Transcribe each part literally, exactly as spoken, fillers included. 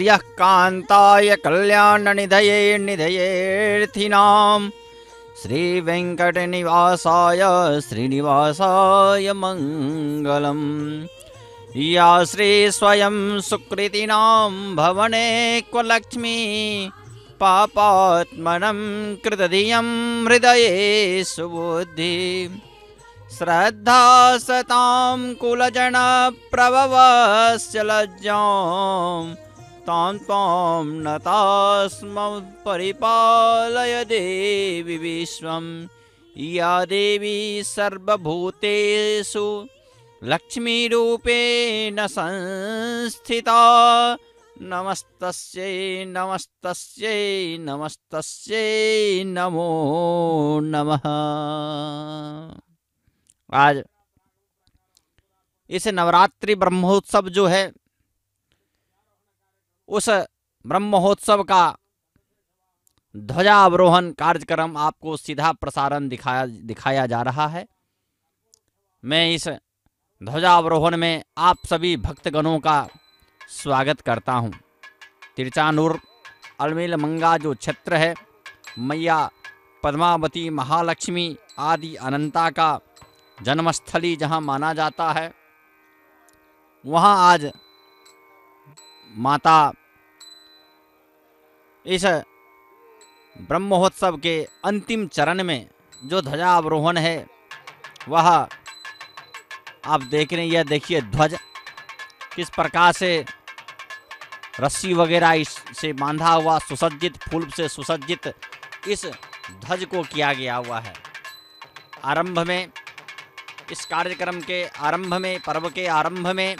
श्रियः कान्ताय कल्याणनिधये निधयेऽर्थिनां श्रीवेङ्कटनिवासाय श्रीनिवासाय मङ्गलम्। या श्री स्वयं सुकृतिनां भवने क्व लक्ष्मी पापात्मनं कृतधियं हृदये सुबुद्धि श्रद्धा सतां कुलजनप्रभवस्य लज्जां तां त्वां नतास्म परिपालय देवी विश्वं। या देवी सर्वभूतेषु लक्ष्मीरूपेण संस्थिता नमस्तस्यै नमस्तस्यै नमस्तस्यै नमो नमः। आज इस नवरात्रि ब्रह्मोत्सव जो है, उस ब्रह्मोत्सव का ध्वजावरोहण कार्यक्रम आपको सीधा प्रसारण दिखाया दिखाया जा रहा है। मैं इस ध्वजावरोहण में आप सभी भक्तगणों का स्वागत करता हूं। तिरचानूर अलमेल मंगा जो क्षेत्र है, मैया पद्मावती महालक्ष्मी आदि अनंता का जन्मस्थली जहां माना जाता है, वहां आज माता इस ब्रह्मोत्सव के अंतिम चरण में जो ध्वजावरोहण है वह आप देख रहे हैं। यह देखिए ध्वज किस प्रकार से रस्सी वगैरह इससे बांधा हुआ सुसज्जित, फूल से सुसज्जित इस ध्वज को किया गया हुआ है। आरंभ में इस कार्यक्रम के आरंभ में, पर्व के आरंभ में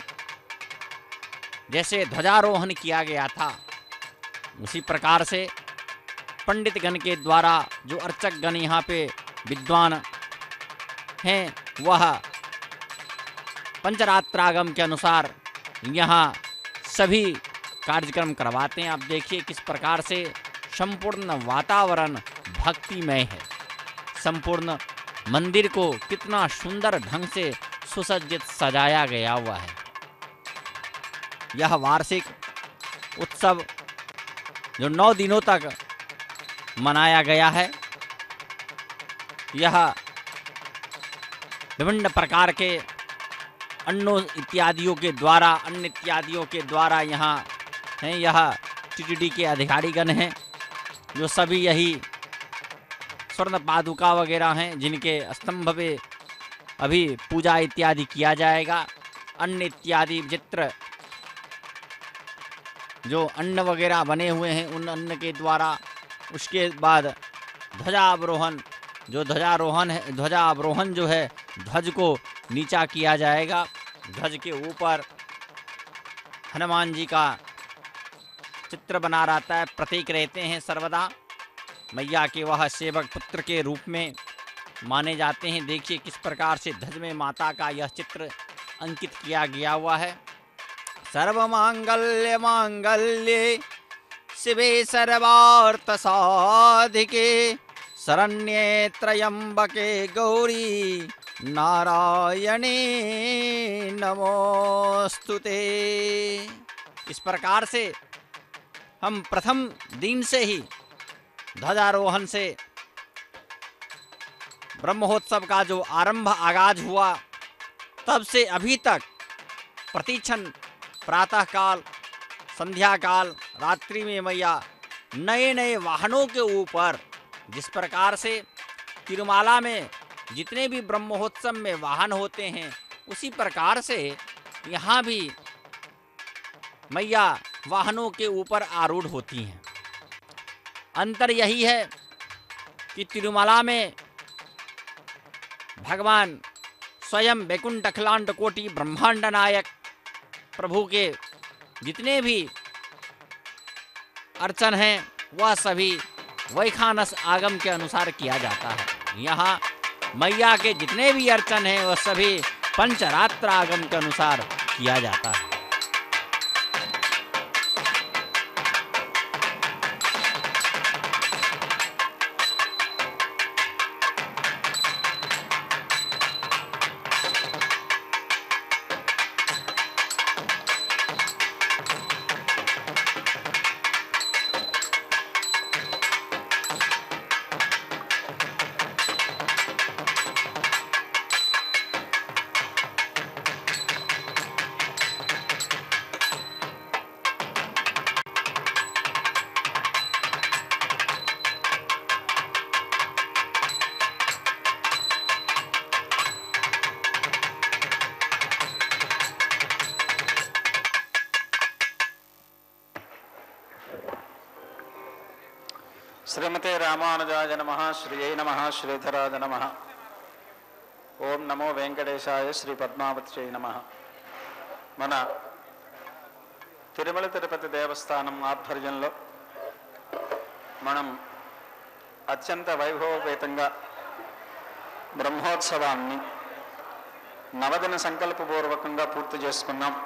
जैसे ध्वजारोहण किया गया था, उसी प्रकार से पंडित गण के द्वारा जो अर्चक गण यहाँ पे विद्वान हैं, वह पंचरात्रागम के अनुसार यहाँ सभी कार्यक्रम करवाते हैं। आप देखिए किस प्रकार से संपूर्ण वातावरण भक्तिमय है। संपूर्ण मंदिर को कितना सुंदर ढंग से सुसज्जित सजाया गया हुआ है। यह वार्षिक उत्सव जो नौ दिनों तक मनाया गया है, यह विभिन्न प्रकार के अन्नों इत्यादियों के द्वारा अन्न इत्यादियों के द्वारा यहाँ हैं। यह टीटीडी के अधिकारीगण हैं जो सभी यही स्वर्ण पादुका वगैरह हैं, जिनके स्तंभ पे अभी पूजा इत्यादि किया जाएगा। अन्न इत्यादि चित्र जो अन्न वगैरह बने हुए हैं, उन अन्न के द्वारा उसके बाद ध्वजावरोहण जो ध्वजारोहण है ध्वजावरोहण जो है ध्वज को नीचा किया जाएगा। ध्वज के ऊपर हनुमान जी का चित्र बना रहता है, प्रतीक रहते हैं सर्वदा। मैया के वह सेवक पुत्र के रूप में माने जाते हैं। देखिए किस प्रकार से ध्वज में माता का यह चित्र अंकित किया गया हुआ है। सर्वमांगल्य मांगल्ये शिवे सर्वार्थ साधिके शरण्ये त्र्यंबके गौरी नारायणे नमोस्तुते। इस प्रकार से हम प्रथम दिन से ही ध्वजारोहण से ब्रह्मोत्सव का जो आरंभ आगाज हुआ, तब से अभी तक प्रतिक्षण प्रातः काल, संध्या काल, रात्रि में मैया नए नए वाहनों के ऊपर, जिस प्रकार से तिरुमाला में जितने भी ब्रह्मोत्सव में वाहन होते हैं, उसी प्रकार से यहाँ भी मैया वाहनों के ऊपर आरूढ़ होती हैं। अंतर यही है कि तिरुमाला में भगवान स्वयं वैकुंठ अखिलांड कोटि ब्रह्मांड नायक प्रभु के जितने भी अर्चन हैं, वह सभी वैखानस आगम के अनुसार किया जाता है। यहाँ मैया के जितने भी अर्चन हैं, वह सभी पंचरात्र आगम के अनुसार किया जाता है। శ్రీమతే రామానుజాయ నమః. శ్రీయై నమః. శ్రీధరాయ నమః. ఓం నమో వెంకటేశాయ. శ్రీ పద్మావతి నమః. మన తిరుమల తిరుపతి దేవస్థానం ఆధ్వర్యంలో మనం అత్యంత వైభవపేతంగా బ్రహ్మోత్సవాన్ని నవదిన సంకల్పపూర్వకంగా పూర్తి చేసుకున్నాం.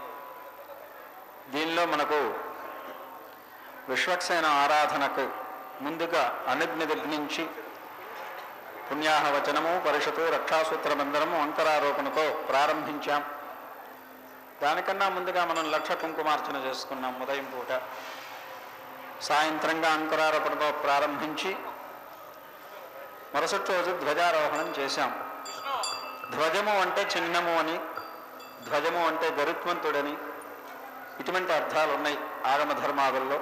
దీనిలో మనకు విశ్వక్సేన ఆరాధనకు ముందుగా అనుజ్ఞ దగ్గర నుంచి పుణ్యాహవచనము, పరిషత్తు, రక్షాసూత్రబంధనము, అంకరారోపణతో ప్రారంభించాం. దానికన్నా ముందుగా మనం లక్ష కుంకుమార్చన చేసుకున్నాం ఉదయం పూట. సాయంత్రంగా అంకురారోపణతో ప్రారంభించి మరుసటి రోజు ధ్వజారోహణం చేశాం. ధ్వజము అంటే చిహ్నము అని, ధ్వజము అంటే గరుత్మంతుడని, ఇటువంటి అర్థాలు ఉన్నాయి ఆగమ ధర్మాదుల్లో.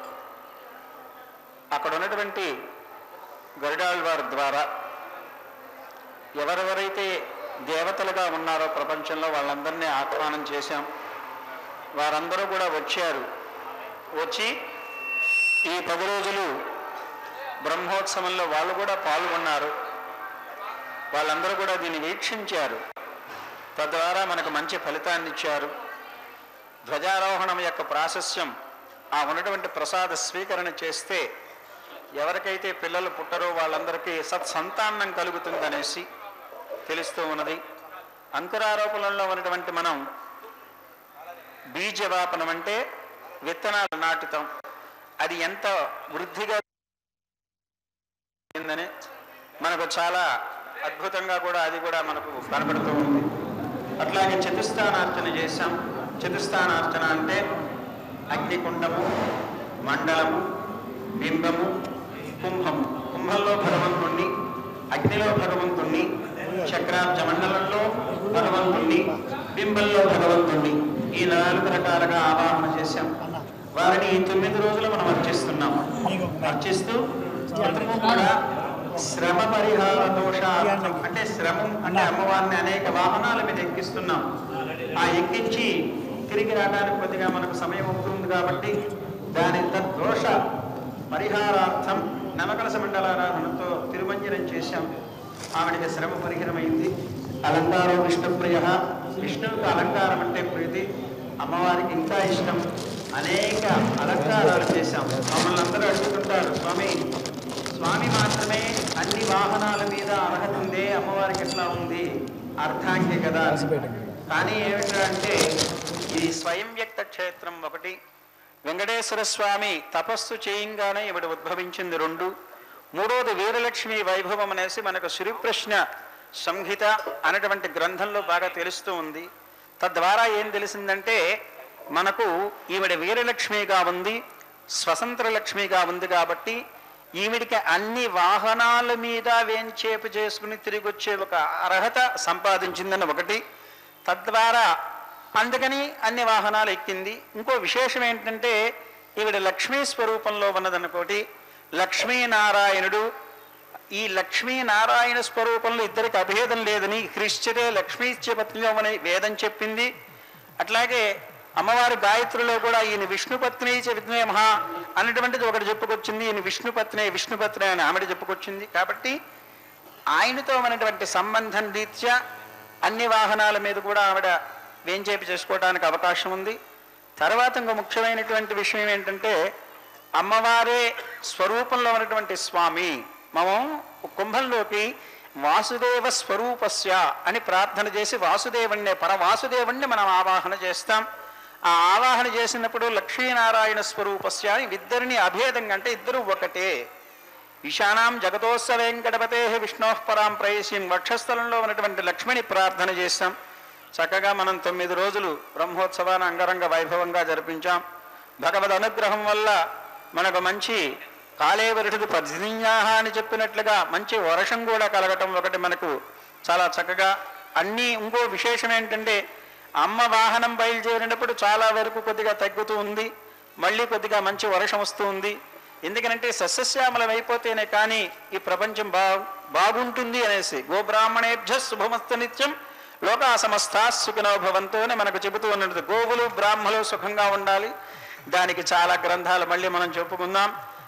అక్కడ ఉన్నటువంటి గరుడాళ్వారి ద్వారా ఎవరెవరైతే దేవతలుగా ఉన్నారో ప్రపంచంలో వాళ్ళందరినీ ఆహ్వానం చేశాం. వారందరూ కూడా వచ్చారు. వచ్చి ఈ పది రోజులు బ్రహ్మోత్సవంలో వాళ్ళు కూడా పాల్గొన్నారు. వాళ్ళందరూ కూడా దీన్ని వీక్షించారు. తద్వారా మనకు మంచి ఫలితాన్ని ఇచ్చారు. ధ్వజారోహణం యొక్క ప్రాశస్యం ఆ ఉన్నటువంటి ప్రసాద స్వీకరణ చేస్తే ఎవరికైతే పిల్లలు పుట్టరో వాళ్ళందరికీ సత్సంతానం కలుగుతుందనేసి తెలుస్తూ ఉన్నది. అంకురారోపణలో ఉన్నటువంటి మనం బీజవాపనం అంటే విత్తనాలు నాటుతాం. అది ఎంత వృద్ధిగా ఉందని మనకు చాలా అద్భుతంగా కూడా అది కూడా మనకు కనబడుతూ ఉంది. అట్లాగే చతుస్థానార్చన చేశాం. చతుస్థానార్చన అంటే అగ్నికుండము, మండలము, బింబము, కుంభము. కుంభంలో భగవంతుణ్ణి, అగ్నిలో భగవంతుణ్ణి, చక్రాబ్జ మండలంలో భగవంతుణ్ణి, బింబంలో భగవంతుణ్ణి, ఈ నాలుగు రకాలుగా ఆవాహన చేశాం. వారిని తొమ్మిది రోజులు మనం అర్చిస్తున్నాం. అర్చిస్తూ కూడా శ్రమ పరిహార దోషార్థం అంటే శ్రమం అంటే అమ్మవారిని అనేక వాహనాల మీద ఎక్కిస్తున్నాం. ఆ ఎక్కించి తిరిగి రావడానికి కొద్దిగా మనకు సమయం అవుతుంది కాబట్టి దాని దోష పరిహారార్థం నవకలశ మండలారాధనతో తిరుమంజనం చేశాం. ఆవిడికి శ్రమ పరిహారమైంది. అలంకారం విష్ణుప్రియ, విష్ణువుకి అలంకారం అంటే ప్రీతి, అమ్మవారికి ఇంకా ఇష్టం. అనేక అలంకారాలు చేశాం. మమ్మల్ని అందరూ అడుగుతుంటారు, స్వామి స్వామి మాత్రమే అన్ని వాహనాల మీద అర్హత ఉందే, అమ్మవారికి ఎట్లా ఉంది? అర్థాంగి కదా. కానీ ఏమిటంటే ఇది స్వయం వ్యక్త క్షేత్రం ఒకటి. వెంకటేశ్వర స్వామి తపస్సు చేయంగానే ఇవిడ ఉద్భవించింది రెండు. మూడోది వీరలక్ష్మి వైభవం అనేసి మనకు శ్రీప్రశ్న సంహిత అనేటువంటి గ్రంథంలో బాగా తెలుస్తూ ఉంది. తద్వారా ఏం తెలిసిందంటే మనకు ఈవిడ వీరలక్ష్మిగా ఉంది, స్వతంత్ర లక్ష్మిగా ఉంది. కాబట్టి ఈవిడికి అన్ని వాహనాల మీద వేంచేపు చేసుకుని తిరిగి వచ్చే ఒక అర్హత సంపాదించిందని ఒకటి. తద్వారా అందుకని అన్ని వాహనాలు ఎక్కింది. ఇంకో విశేషం ఏంటంటే ఈవిడ లక్ష్మీ స్వరూపంలో ఉన్నదనుకోటి. లక్ష్మీనారాయణుడు, ఈ లక్ష్మీనారాయణ స్వరూపంలో ఇద్దరికి అభేదం లేదని క్రిశ్చరే లక్ష్మీత్యపత్నిలో అని వేదం చెప్పింది. అట్లాగే అమ్మవారి గాయత్రిలో కూడా ఈయన విష్ణుపత్ని చ విద్మే మహా అన్నటువంటిది ఒకటి చెప్పుకొచ్చింది. ఈయన విష్ణుపత్నే విష్ణుపత్ని అని ఆమెడ చెప్పుకొచ్చింది. కాబట్టి ఆయనతో ఉన్నటువంటి సంబంధం రీత్యా అన్ని వాహనాల మీద కూడా ఆవిడ వేంచేపు చేసుకోవడానికి అవకాశం ఉంది. తర్వాత ఇంకో ముఖ్యమైనటువంటి విషయం ఏంటంటే అమ్మవారే స్వరూపంలో ఉన్నటువంటి స్వామి. మనం కుంభంలోకి వాసుదేవ స్వరూపస్య అని ప్రార్థన చేసి వాసుదేవుణ్ణి పరవాసుదేవుణ్ణి మనం ఆవాహన చేస్తాం. ఆ ఆవాహన చేసినప్పుడు లక్ష్మీనారాయణ స్వరూపస్య ఇద్దరిని అభేదంగా అంటే ఇద్దరు ఒకటే. ఈశానాం జగతోత్స వెంకటపతే విష్ణోః పరాం ప్రయసిం వక్షస్థలంలో ఉన్నటువంటి లక్ష్మిని ప్రార్థన చేస్తాం. చక్కగా మనం తొమ్మిది రోజులు బ్రహ్మోత్సవాన్ని అంగరంగ వైభవంగా జరిపించాం. భగవద్ అనుగ్రహం వల్ల మనకు మంచి కాలే వరుషది పర్జన్యాహ అని చెప్పినట్లుగా మంచి వర్షం కూడా కలగటం ఒకటి మనకు చాలా చక్కగా అన్నీ. ఇంకో విశేషం ఏంటంటే అమ్మ వాహనం బయలుదేరినప్పుడు చాలా వరకు కొద్దిగా తగ్గుతూ ఉంది, మళ్ళీ కొద్దిగా మంచి వర్షం వస్తూ ఉంది. ఎందుకనంటే సస్యశ్యామలం అయిపోతేనే కానీ ఈ ప్రపంచం బా బాగుంటుంది అనేసి. గోబ్రాహ్మణేభ్య శుభమస్తు నిత్యం లోకా సమస్తా సుఖినో భవంతు అని మనకు చెబుతూ ఉన్నది. గోవులు బ్రాహ్మలు సుఖంగా ఉండాలి. దానికి చాలా గ్రంథాలు మళ్ళీ మనం చెప్పుకుందాం.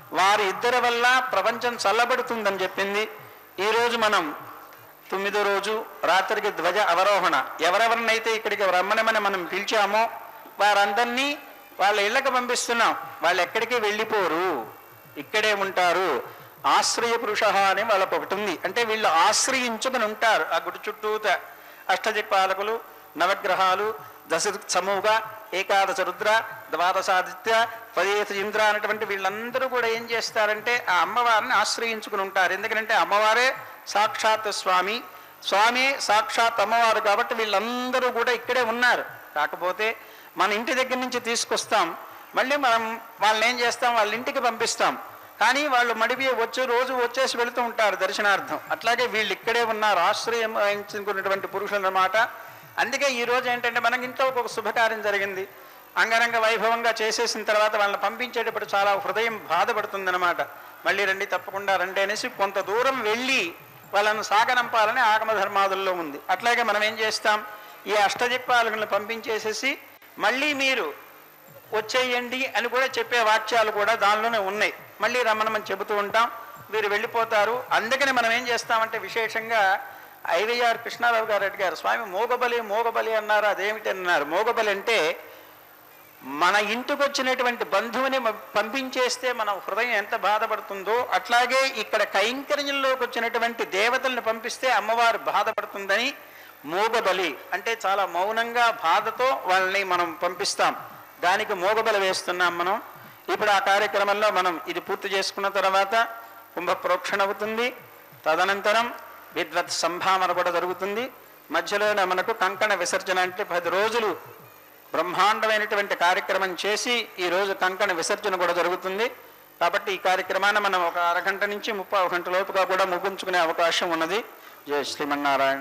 వారి ఇద్దరి వల్ల ప్రపంచం చల్లబడుతుందని చెప్పింది. ఈరోజు మనం తొమ్మిదో రోజు రాత్రికి ధ్వజ అవరోహణ. ఎవరెవరినైతే ఇక్కడికి రమ్మనమని మనం పిలిచామో వారందరినీ వాళ్ళ ఇళ్ళకి పంపిస్తున్నాం. వాళ్ళు ఎక్కడికి వెళ్ళిపోరు, ఇక్కడే ఉంటారు. ఆశ్రయ పురుష అని వాళ్ళకు ఒకటి ఉంది. అంటే వీళ్ళు ఆశ్రయించుకుని ఉంటారు. ఆ గుడి చుట్టూత అష్టదిక్పాలకులు, నవగ్రహాలు, దశ సమూహ, ఏకాదశ రుద్ర, ద్వాదశాదిత్య, పదేశ ఇంద్ర అనేటువంటి వీళ్ళందరూ కూడా ఏం చేస్తారంటే ఆ అమ్మవారిని ఆశ్రయించుకుని ఉంటారు. ఎందుకంటే అమ్మవారే సాక్షాత్ స్వామి, స్వామి సాక్షాత్ అమ్మవారు కాబట్టి వీళ్ళందరూ కూడా ఇక్కడే ఉన్నారు. కాకపోతే మన ఇంటి దగ్గర నుంచి తీసుకొస్తాం, మళ్ళీ మనం వాళ్ళని ఏం చేస్తాం, వాళ్ళ ఇంటికి పంపిస్తాం. కానీ వాళ్ళు మడిపి వచ్చి రోజు వచ్చేసి వెళుతూ ఉంటారు దర్శనార్థం. అట్లాగే వీళ్ళు ఇక్కడే ఉన్నారు, ఆశ్రయం వహించుకున్నటువంటి పురుషులు అన్నమాట. అందుకే ఈరోజు ఏంటంటే మనకి ఇంట్లో ఒక శుభకార్యం జరిగింది, అంగరంగ వైభవంగా చేసేసిన తర్వాత వాళ్ళని పంపించేటప్పుడు చాలా హృదయం బాధపడుతుందన్నమాట. మళ్ళీ రండి, తప్పకుండా రండి అనేసి కొంత దూరం వెళ్ళి వాళ్ళను సాగనంపాలని ఆగమ ధర్మాదుల్లో ఉంది. అట్లాగే మనం ఏం చేస్తాం, ఈ అష్టదిక్పాలకులను పంపించేసేసి మళ్ళీ మీరు వచ్చేయండి అని కూడా చెప్పే వాక్యాలు కూడా దానిలోనే ఉన్నాయి. మళ్ళీ రమ్మనమని చెబుతూ ఉంటాం, వీరు వెళ్ళిపోతారు. అందుకని మనం ఏం చేస్తామంటే విశేషంగా ఐవైఆర్ కృష్ణారావు గారు అడిగారు, స్వామి మోగబలి మోగబలి అన్నారు, అదేమిటి అన్నారు. మోగబలి అంటే మన ఇంటికి వచ్చినటువంటి బంధువుని పంపించేస్తే మన హృదయం ఎంత బాధపడుతుందో అట్లాగే ఇక్కడ కైంకర్యంలోకి వచ్చినటువంటి దేవతల్ని పంపిస్తే అమ్మవారు బాధపడుతుందని మోగబలి అంటే చాలా మౌనంగా బాధతో వాళ్ళని మనం పంపిస్తాం. దానికి మోగబలి వేస్తున్నాం మనం. ఇప్పుడు ఆ కార్యక్రమంలో మనం ఇది పూర్తి చేసుకున్న తర్వాత కుంభ ప్రోక్షణ అవుతుంది. తదనంతరం విద్వత్ సంభావన కూడా జరుగుతుంది. మధ్యలోనే మనకు కంకణ విసర్జన అంటే పది రోజులు బ్రహ్మాండమైనటువంటి కార్యక్రమం చేసి ఈరోజు కంకణ విసర్జన కూడా జరుగుతుంది. కాబట్టి ఈ కార్యక్రమాన్ని మనం ఒక అరగంట నుంచి ముప్పై గంట లోపుగా కూడా ముగించుకునే అవకాశం ఉన్నది. జయ శ్రీమన్నారాయణ.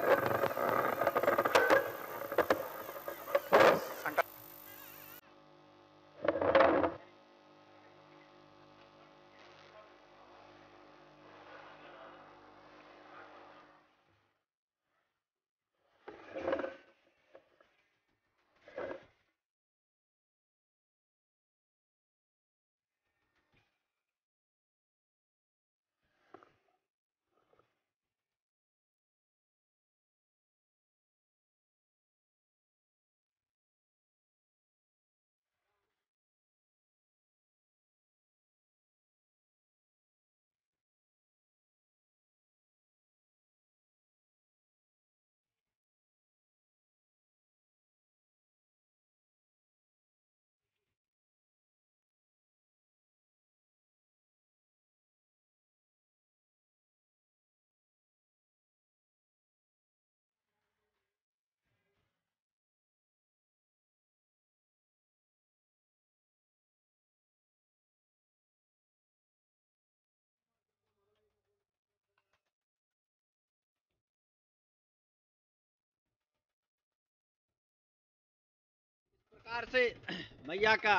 प्रकार से मैया का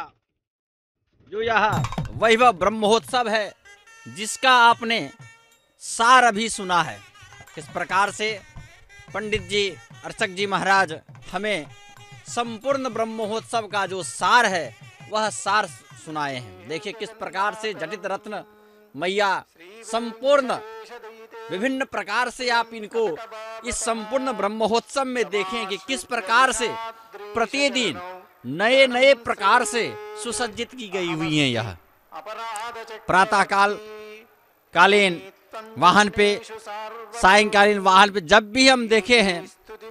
जो यह वैभव ब्रह्मोत्सव है जिसका आपने सार अभी सुना है, किस प्रकार से पंडित जी अर्चक जी महाराज हमें संपूर्ण ब्रह्मोत्सव का जो सार है वह सार सुनाए हैं। देखिए किस प्रकार से जटित रत्न मैया संपूर्ण विभिन्न प्रकार से आप इनको इस संपूर्ण ब्रह्मोत्सव में देखें कि किस प्रकार से प्रतिदिन नए नए प्रकार से सुसज्जित की गई हुई हैं। यह प्रातः काल कालीन वाहन पे, सायंकालीन वाहन पे, जब भी हम देखे हैं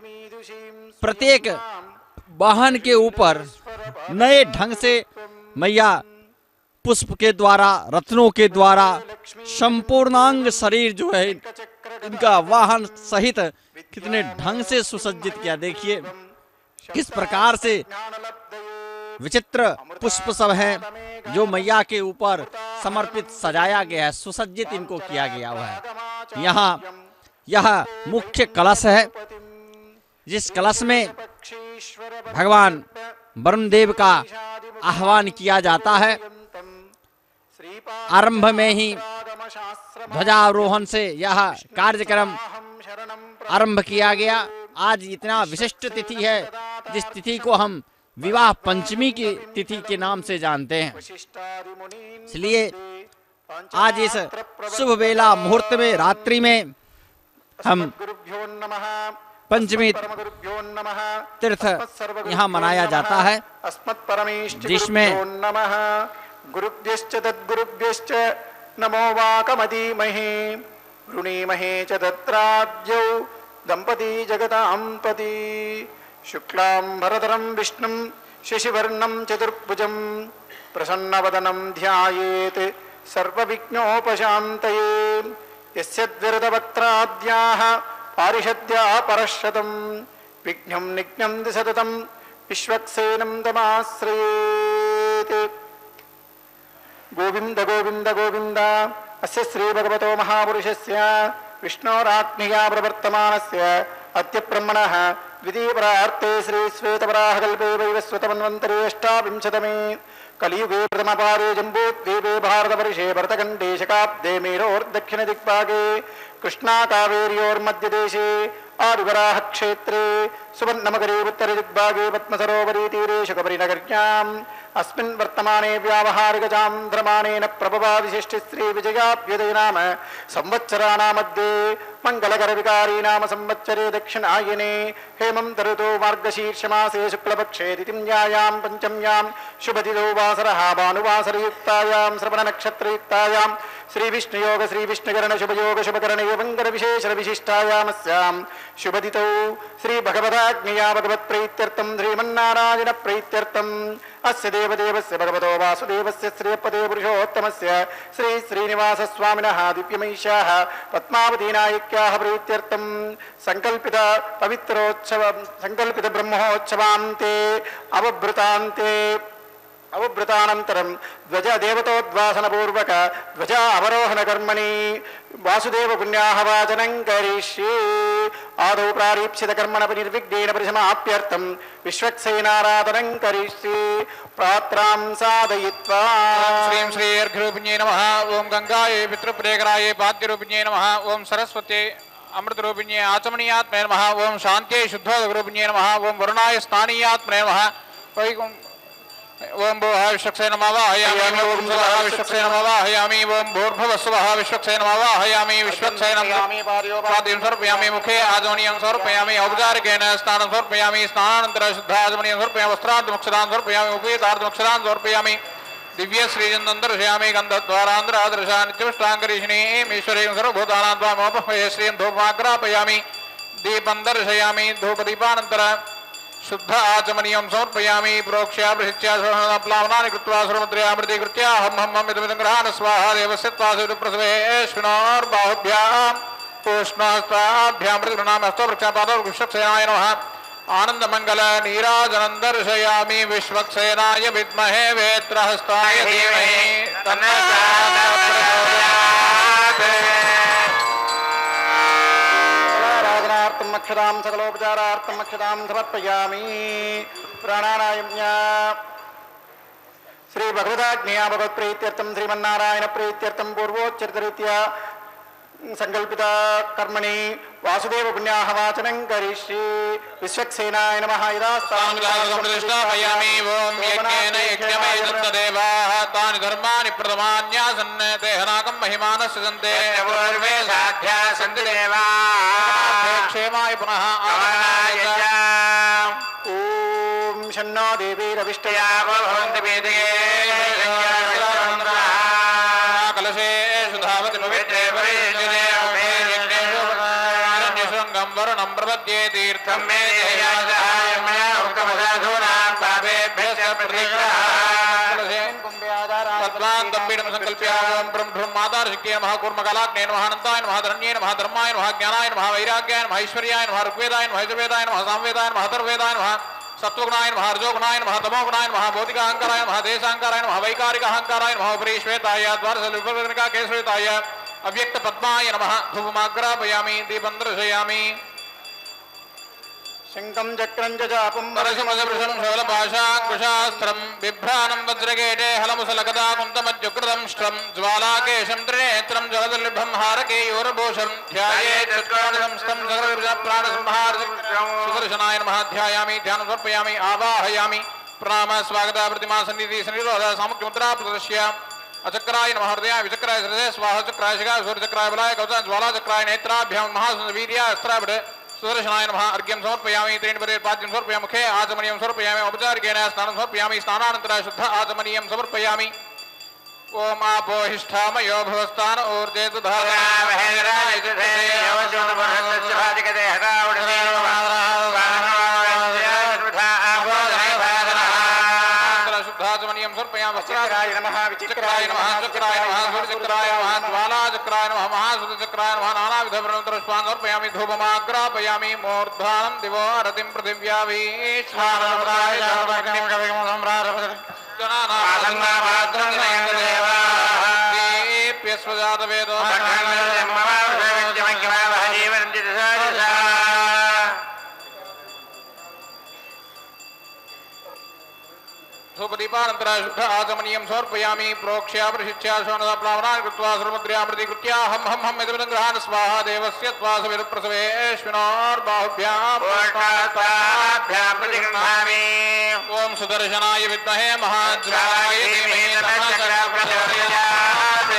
प्रत्येक वाहन के ऊपर नए ढंग से मैया पुष्प के द्वारा, रत्नों के द्वारा संपूर्णांग शरीर जो है इनका वाहन सहित कितने ढंग से सुसज्जित किया। देखिए किस प्रकार से विचित्र पुष्प सब हैं जो मैया के ऊपर समर्पित सजाया गया है, सुसज्जित इनको किया गया हुआ है। यहाँ यह मुख्य कलश है जिस कलश में भगवान वरुण देव का आह्वान किया जाता है। आरंभ में ही ध्वजारोहण से यह कार्यक्रम आरंभ किया गया। आज इतना विशिष्ट तिथि है जिस तिथि को हम विवाह पंचमी की तिथि के नाम से जानते हैं। इसलिए आज इस शुभ बेला मुहूर्त में रात्रि में हम पंचमी तीर्थ यहाँ मनाया जाता है, जिसमें गुरुभ्यश्च तद्गुरुभ्यश्च नमो वाकमधीमहे वृणीमहे च तत्राद्यौ दंपती जगदांपति शुक्लां भरधरं विष्णुं शशिवर्णं चतुर्भुजं प्रसन्नवदनं ध्यायेत् सर्वविघ्नोपशान्तये यस्य द्विरदवक्त्राद्याः पारिषद्याः परश्शतं विघ्नं निघ्नं सततं विश्वक्सेनं तमाश्रयेत्। गोविंद गोविंद गोविंद अस्य श्री भगवतो महापुरुषस्य विष्णोरात्मया प्रवर्तमानस्य अद्य ब्रह्मणः द्वितीयपरार्थे श्री श्वेतवराहकल्पे वैवस्वतमन्वन्तरे अष्टाविंशतमे कलियुगे प्रथमपारे जम्बूद्वीपे भारतवर्षे भरतखण्डे शकाब्दे मेरोर्दक्षिणदिग्भागे कृष्णाकावेर्योर्मध्यदेशे आदिवराह क्षेत्रे सुवर्णमकरे उत्तरदिग्भागे पद्मसरोवरी तीरे शुकपरिनगर्याम् अस्मिन् वर्तमाने व्यावहारिकचान्द्रमाणेन प्रभवादिशिष्टि श्री विजयाभ्युदय नाम संवत्सराणामध्ये मंगलकरविकारी नाम संवत्सरे दक्षिणायने हेमन्त ऋतौ मार्गशीर्षमासे शुक्लपक्षे द्वितीयायां पंचम्यां शुभतिथौ वासरः भानुवासरयुक्तायां श्रवणनक्षत्रयुक्तायां श्रीविष्णुयोग श्रीविष्णुकरण शुभयोग शुभकरण एवंकर विशेषण विशिष्टायामस्यां शुभतिथौ श्री भगवदाज्ञया भगवत्प्रीत्यर्थं श्रीमन्नारायण प्रीत्यर्थम् अस्य देवदेवस्य भगवतो वासुदेवस्य श्रीपदे पुरुषोत्तमस्य श्री श्रीनिवास स्वामिनः दिव्यमैषाः पद्मावती नायिक्याः प्रीत्यर्थं संकल्पित पवित्रोत्सव संकल्पित ब्रह्मोत्सवान्ते अवभृतान्ते अवभृतानन्तरं ध्वज देवतोद्वासन पूर्वक ध्वज अवरोहण कर्मणि वासुदेव पुण्याहवाचनं करिष्ये। आदौ प्रारीप्सित कर्मण निर्विघ्नेन परिसमाप्त्यर्थं विश्वक्सेनाराधनं करिष्ये। प्रात्रां साधयित्वा श्रीं श्री अर्घ्यरूपिण्ये नमः। ओं गंगायै पितृप्रियकरायै पाद्यरूपिण्ये नमः। ओं सरस्वत्यै अमृतरूपिण्ये आचमनीयात्मने नमः। ओं शान्त्यै शुद्धोदकरूपिण्ये नमः। ओं वरुणाय स्थानीयात्मने नमः। वैकुं ओं भूः विश्वक्सेन नमः वाहयामि। ओं स्वः विश्वक्सेन नमः वाहयामि। ओं भूर्भुवः स्वः विश्वक्सेन नमः वाहयामि। विश्वक्सेन पाद्यं समर्पयामि। मुखे आचमनीयं समर्पयामि। औपचारिकेन स्नानं समर्पयामि। स्नानानन्तरं शुद्धाचमनीयं समर्पयामि। वस्त्रार्थमक्षरान् समर्पयामि। उपवेतार्थमक्षरान् समर्पयामि। दिव्य श्रीचन्दं दर्शयामि। गन्धद्वारान्तरादर्शा नित्यपुष्टाङ्गरीषिणीम् ईश्वरीं सर्वभूतानां त्वामोपह्वये श्रियं धूपमाग्रापयामि। दीपं दर्शयामि। धूपदीपानन्तर शुद्ध आचमनीयं समर्पयामि। प्रोक्ष्या प्रशिच्या प्लावनानि कृत्वा सर्वमुद्रयामृति कृत्या हं हं हं इदमिदं गृहाण स्वाहा देवस्य त्वासुप्रसवे श्विनोर्बाहुभ्यां पूष्णास्ताभ्यां प्रतिगृह्णामि। वृक्षपादौ विश्वक्सेनाय नमः। आनन्दमङ्गल नीराजनं दर्शयामि। विश्वक्सेनाय विद्महे वेत्रहस्ताय धीमहि तन्नः अक्षरां सकलोपचारार्थम् अक्षरां समर्पयामि। प्राणानायम्या श्री भगवदाज्ञया भगवत्प्रीत्यर्थं श्रीमन्नारायण प्रीत्यर्थं पूर्वोच्चरितरीत्या संकल्पित कर्मणि वासुदेव पुण्याहवाचनं करिष्ये। विश्वक्सेनाय नमः। यदास्तामृष्टापयामि। ओं यज्ञेन यज्ञमयदत्तदेवाः तानि धर्माणि प्रथमान्यासन् तेहनाकं महिमानस्य सन्ते पूर्वे साध्या सन्ति देवाः क्षेमाय पुनः आगमनाय च। ॐ शन्नो देवीरविष्टया भवन्ति वेदिके कलशे सुधावति पवित्रे परिजने अरण्यशृङ्गं वरुणं प्रपद्ये तीर्थं मे देयाय मया उक्तमसाधूनां पापेभ्यश्च प्रतिग्रहः। तत्त्वान्तं पीडं संकल्प्य ओं ब्रह्मादारशक्त्यै नमः। कूर्मकलाग्ने नमः। अनन्ताय नमः। धरण्ये नमः। धर्माय नमः। ज्ञानाय नमः। वैराग्याय नमः। ऐश्वर्याय नमः। ऋग्वेदाय नमः। यजुर्वेदाय नमः। सामवेदाय नमः। अथर्ववेदाय नमः। सत्वगुणाय नमः। रजोगुणाय नमः। तमोगुणाय नमः। भौतिकाहङ्काराय नमः। देशाहङ्काराय नमः। वैकारिकाहङ्काराय नमः। उपरि श्वेताय द्वादशविभर्गनिका केशरिताय अव्यक्तपद्माय नमः। धूपमाग्रापयामि। दीपं दर्शयामि। शङ्खं चक्रं च चापं परशुमसवृषं शवलपाशाङ्कुशास्त्रं बिभ्राणं वज्रकेटे हलमुसलकदा कुन्तमज्जुकृतं श्रं ज्वालाकेशं त्रिनेत्रं जगदुर्लभं हारकेयोरभूषं ध्यायेत् चत्वारिंशतं सकलप्राणसंहारं सुदर्शनाय नमः। ध्यायामि। ध्यानं समर्पयामि। आवाहयामि। प्रणाम स्वागत प्रतिमा सन्निधि सन्निरोध सामुख्य मुद्रा प्रदर्श्य अचक्राय नमः हृदय विचक्राय हृदय स्वाहा चक्राय शिखा सूर्य चक्राय बलाय कवच ज्वाला चक्राय नेत्राभ्यां महावीर्य अस्त्राभिड सुदर्शनाय नमः अर्घ्यं समर्पयामि त्रीणि पदे पाद्यं समर्पयामि मुखे आचमनीयं समर्पयामि औपचारिकेन स्नानं समर्पयामि स्नानानन्तरं शुद्ध आचमनीयं समर्पयामि ओम आपोहिष्ठामयो भवस्तान ऊर्जेतु शुद्धाचमनीयं समर्पयामि चक्राय नमः चक्राय नमः चक्राय नमः सूर्यचक्राय नमः ज्वालाचक्राय नमः महासूर्यचक्राय नमः नानाविधपुष्पान् समर्पयामि धूपमाग्रापयामि मूर्ध्वानं दिवो रतिं पृथिव्या वीक्ष्णाय दीप्यस्वजातवेदो धूपदीपानन्तरा शुद्ध आचमनीयं समर्पयामि प्रोक्ष्या प्रशिच्या शोणदा प्लावनान् कृत्वा सर्वमुद्र्यामृति कृत्या हं हं हं यदमिदं गृहान् स्वाहा देवस्य त्वासविदुप्रसवेश्विनोर्बाहुभ्यां प्रतिगृह्णामि ओम सुदर्शनाय विद्महे महाज्वालाय धीमहि तन्नः प्रचोदयात्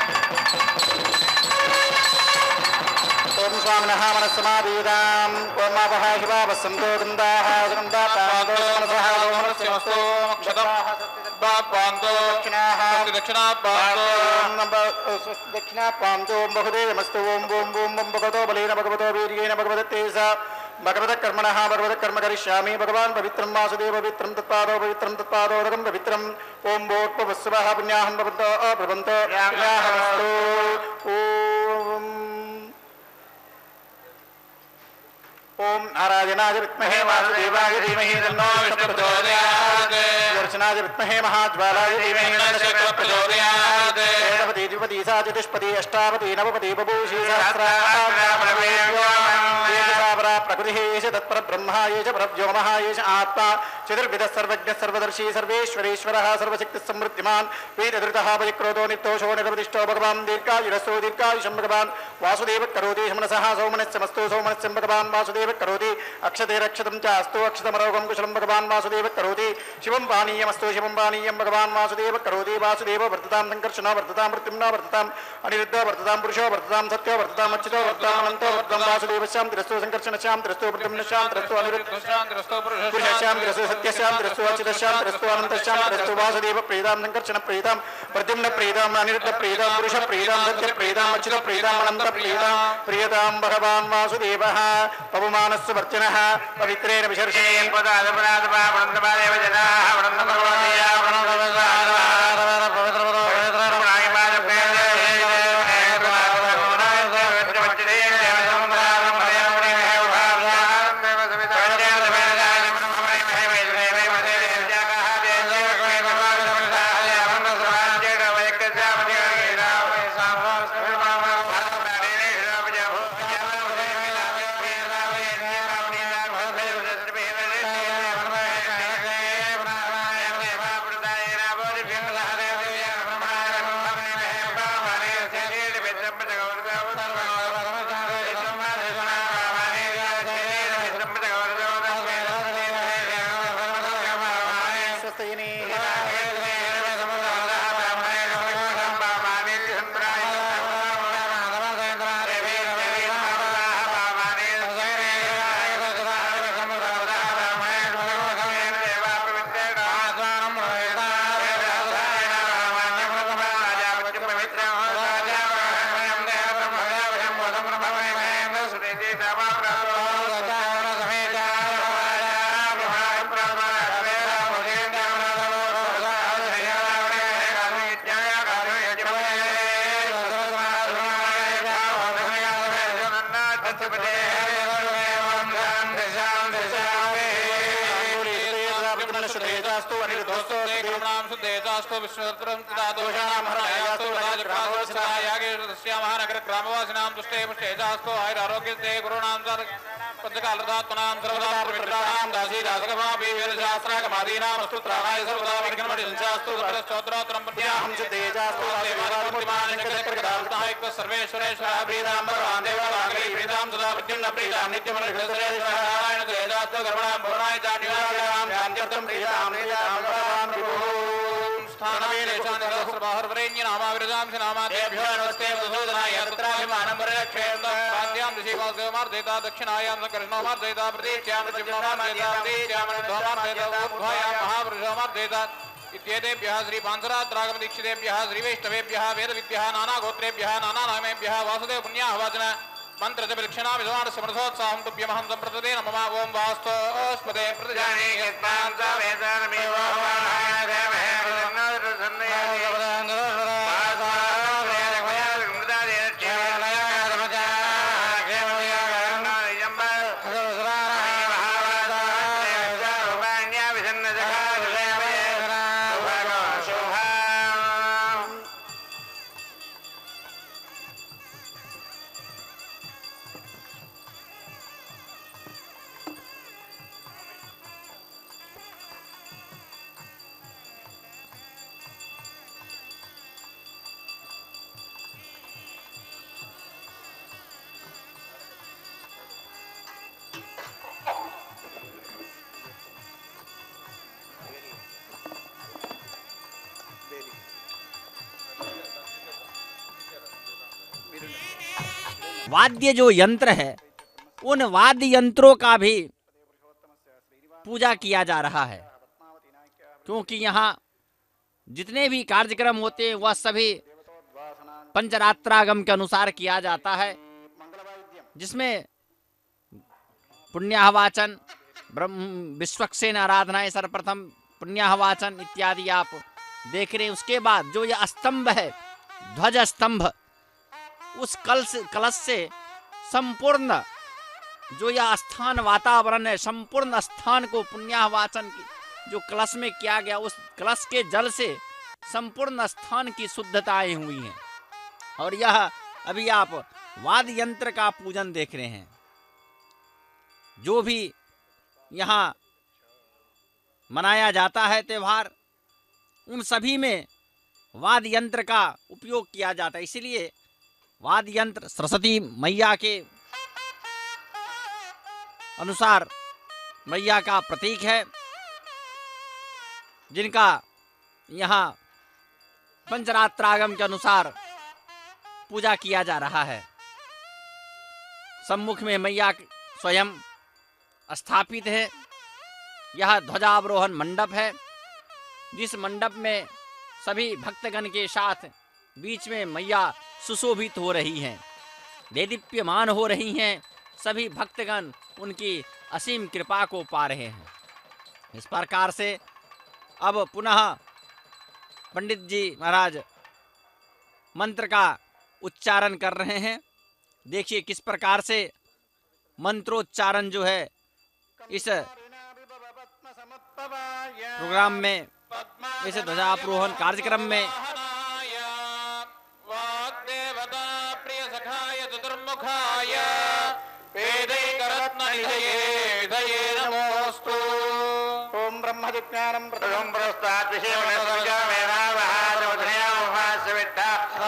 ओम स्वामिनः मनस्समाधीनाम् ओम आपः शिवावसन्तो गन्धाः गन्धापादो मनसः ओमनस्यमस्तु क्षतं पान्तो दक्षिणापादो दक्षिणापान्तो ओम बहुदेवमस्तु ओम ओम ओम भगवतो बलेन भगवतो वीर्येण भगवतेजसा भगवतः कर्मणः भगवतः कर्म करिष्यामि भगवान् पवित्रं वासुदेव पवित्रं तत्पादो पवित्रं तत्पादोदकं पवित्रम् ओम भोट्पवस्वः पुण्याहं भवन्तो अभ्रवन्तो पुण्याहमस्तु ओम ओम नारायणाय विद्महे वासुदेवाय धीमहि तन्नो विष्णुः प्रचोदयात् दर्शनाय विद्महे महाज्वालाय धीमहि तन्नो प्रचोदयात् एकादशपदी द्विपदी सा चतुष्पदी अष्टापदी नवपदी बभूषि सहस्रापरा प्रकृतिः एष तत्पर ब्रह्मा एष परव्योमः एष आत्मा चतुर्विधः सर्वज्ञः सर्वदर्शी सर्वेश्वरेश्वरः सर्वशक्तिः समृद्धिमान् वेदधृतः परिक्रोधो निर्दोषो निरवधिष्ठो भगवान् दीर्घायुरसो दीर्घायुषं भगवान् वासुदेवः करोति मनसः सौमनस्यमस्तु सौमनस्यं भगवान् वासुदेवः करोति अक्षते रक्षतं च अस्तु अक्षतमरोगं कुशलं भगवान् वासुदेवः करोति शिवं पानीयमस्तु शिवं पानीयं भगवान् वासुदेवः करोति वासुदेवो वर्ततां संकर्षणो वर्ततां मृत्युम्नो वर्ततां अनिरुद्धो वर्ततां पुरुषो वर्ततां सत्यो वर्ततां अच्युतो वर्ततां अनन्तो वर्ततां वासुदेवस्यां तिरस्तु संकर्षणस्यां तिरस्तु प्रद्युम्नस्यां तिरस्तु अनिरुद्धस्यां पुरुषस्यां तिरस्तु सत्यस्यां तिरस्तु अच्युतस्यां तिरस्तु अनन्तस्यां तिरस्तु वासुदेव प्रीतां संकर्षण प्रीतां प्रद्युम्न प्रीतां अनिरुद्ध प्रीतां पुरुष प्रीतां सत्य प्रीतां अच्युत प्रीतां अनन्त प्रीतां प्रियतां भगवान् वासुदेवः पवमानस्य वर्तिनः पवित्रेण विशर्षे पदादपरादपावृन्दपादेव जनाः वृन्दपरवदया ग्रामवासिनां दुष्टे पुष्टे जास्तो आयुर आरोग्य दे गुरुनां पंचकालदात्मनां सर्वदा पवित्राणां दासी दासगमापि वेदशास्त्रागमादीनां स्तोत्राणाय सर्वदा विघ्नमणि संचास्तु सरस्चौत्रात्रं पद्याहं सिद्धे जास्तु सर्वेश्वरेश्वरः प्रीतां भगवान् देववाग्री प्रीतां सदा प्रद्युम्न प्रीतां नित्यमनुष्यसुरेश्वरः नारायण तेजास्तु कर्मणां पूर्णाय चान्युरागां शान्त्यर्थं प्रीतां प्रीतां भगवान् प्रभुः स्थानमेलेशानसर्वाहर्वरेण्य नामाविरजां च नामादेभ्यो नमस्ते मधुसूदनाय तत्राभिमानं वरक्षेत्रं पाद्यां ऋषिवासदेवमार्जयिता दक्षिणायां कृष्णोमार्जयिता प्रतीच्यां शिवनोमार्जयिता प्रतीच्यां ध्वमार्जयिता ऊर्ध्वायां महापुरुषोमार्जयिता इत्येतेभ्यः श्री पांसरात्रागम दीक्षितेभ्यः श्री वैष्णवेभ्यः वेदविद्यः नानागोत्रेभ्यः नानानामेभ्यः वासुदेव पुण्याहवाचन मंत्र जप दक्षिणा विद्वान समर्थोत्साहं तुभ्यमहं संप्रतते नमः ओम वास्तोस्पदे प्रतिजाने यस्मान् च वेदानमेव वाद्य जो यंत्र है उन वाद्य यंत्रों का भी पूजा किया जा रहा है, क्योंकि यहाँ जितने भी कार्यक्रम होते हैं वह सभी पंचरात्रागम के अनुसार किया जाता है, जिसमें पुण्याहवाचन, ब्रह्म विश्वक्सेन आराधनाएं सर्वप्रथम पुण्याहवाचन इत्यादि आप देख रहे हैं। उसके बाद जो यह स्तंभ है, ध्वज स्तंभ, उस कलश कलश से संपूर्ण जो यह स्थान वातावरण है, संपूर्ण स्थान को पुण्याहवाचन की जो कलश में किया गया, उस कलश के जल से संपूर्ण स्थान की शुद्धताएं हुई हैं। और यह अभी आप वाद्य यंत्र का पूजन देख रहे हैं। जो भी यहाँ मनाया जाता है त्यौहार, उन सभी में वाद्य यंत्र का उपयोग किया जाता है। इसलिए वाद्य यंत्र सरस्वती मैया के अनुसार मैया का प्रतीक है, जिनका यहाँ पंचरात्रागम के अनुसार पूजा किया जा रहा है। सम्मुख में मैया स्वयं स्थापित है। यह ध्वजावरोहण मंडप है, जिस मंडप में सभी भक्तगण के साथ बीच में मैया सुशोभित हो रही हैं, देदीप्यमान हो रही हैं। सभी भक्तगण उनकी असीम कृपा को पा रहे हैं। इस प्रकार से अब पुनः पंडित जी महाराज मंत्र का उच्चारण कर रहे हैं। देखिए किस प्रकार से मंत्रोच्चारण जो है इस प्रोग्राम में, इस ध्वजारोहण कार्यक्रम में ओम ब्रह्म विज्ञानम प्रथम प्रस्तात् विषयमनस्या मेधावहारवधनयामहास्यविद्धा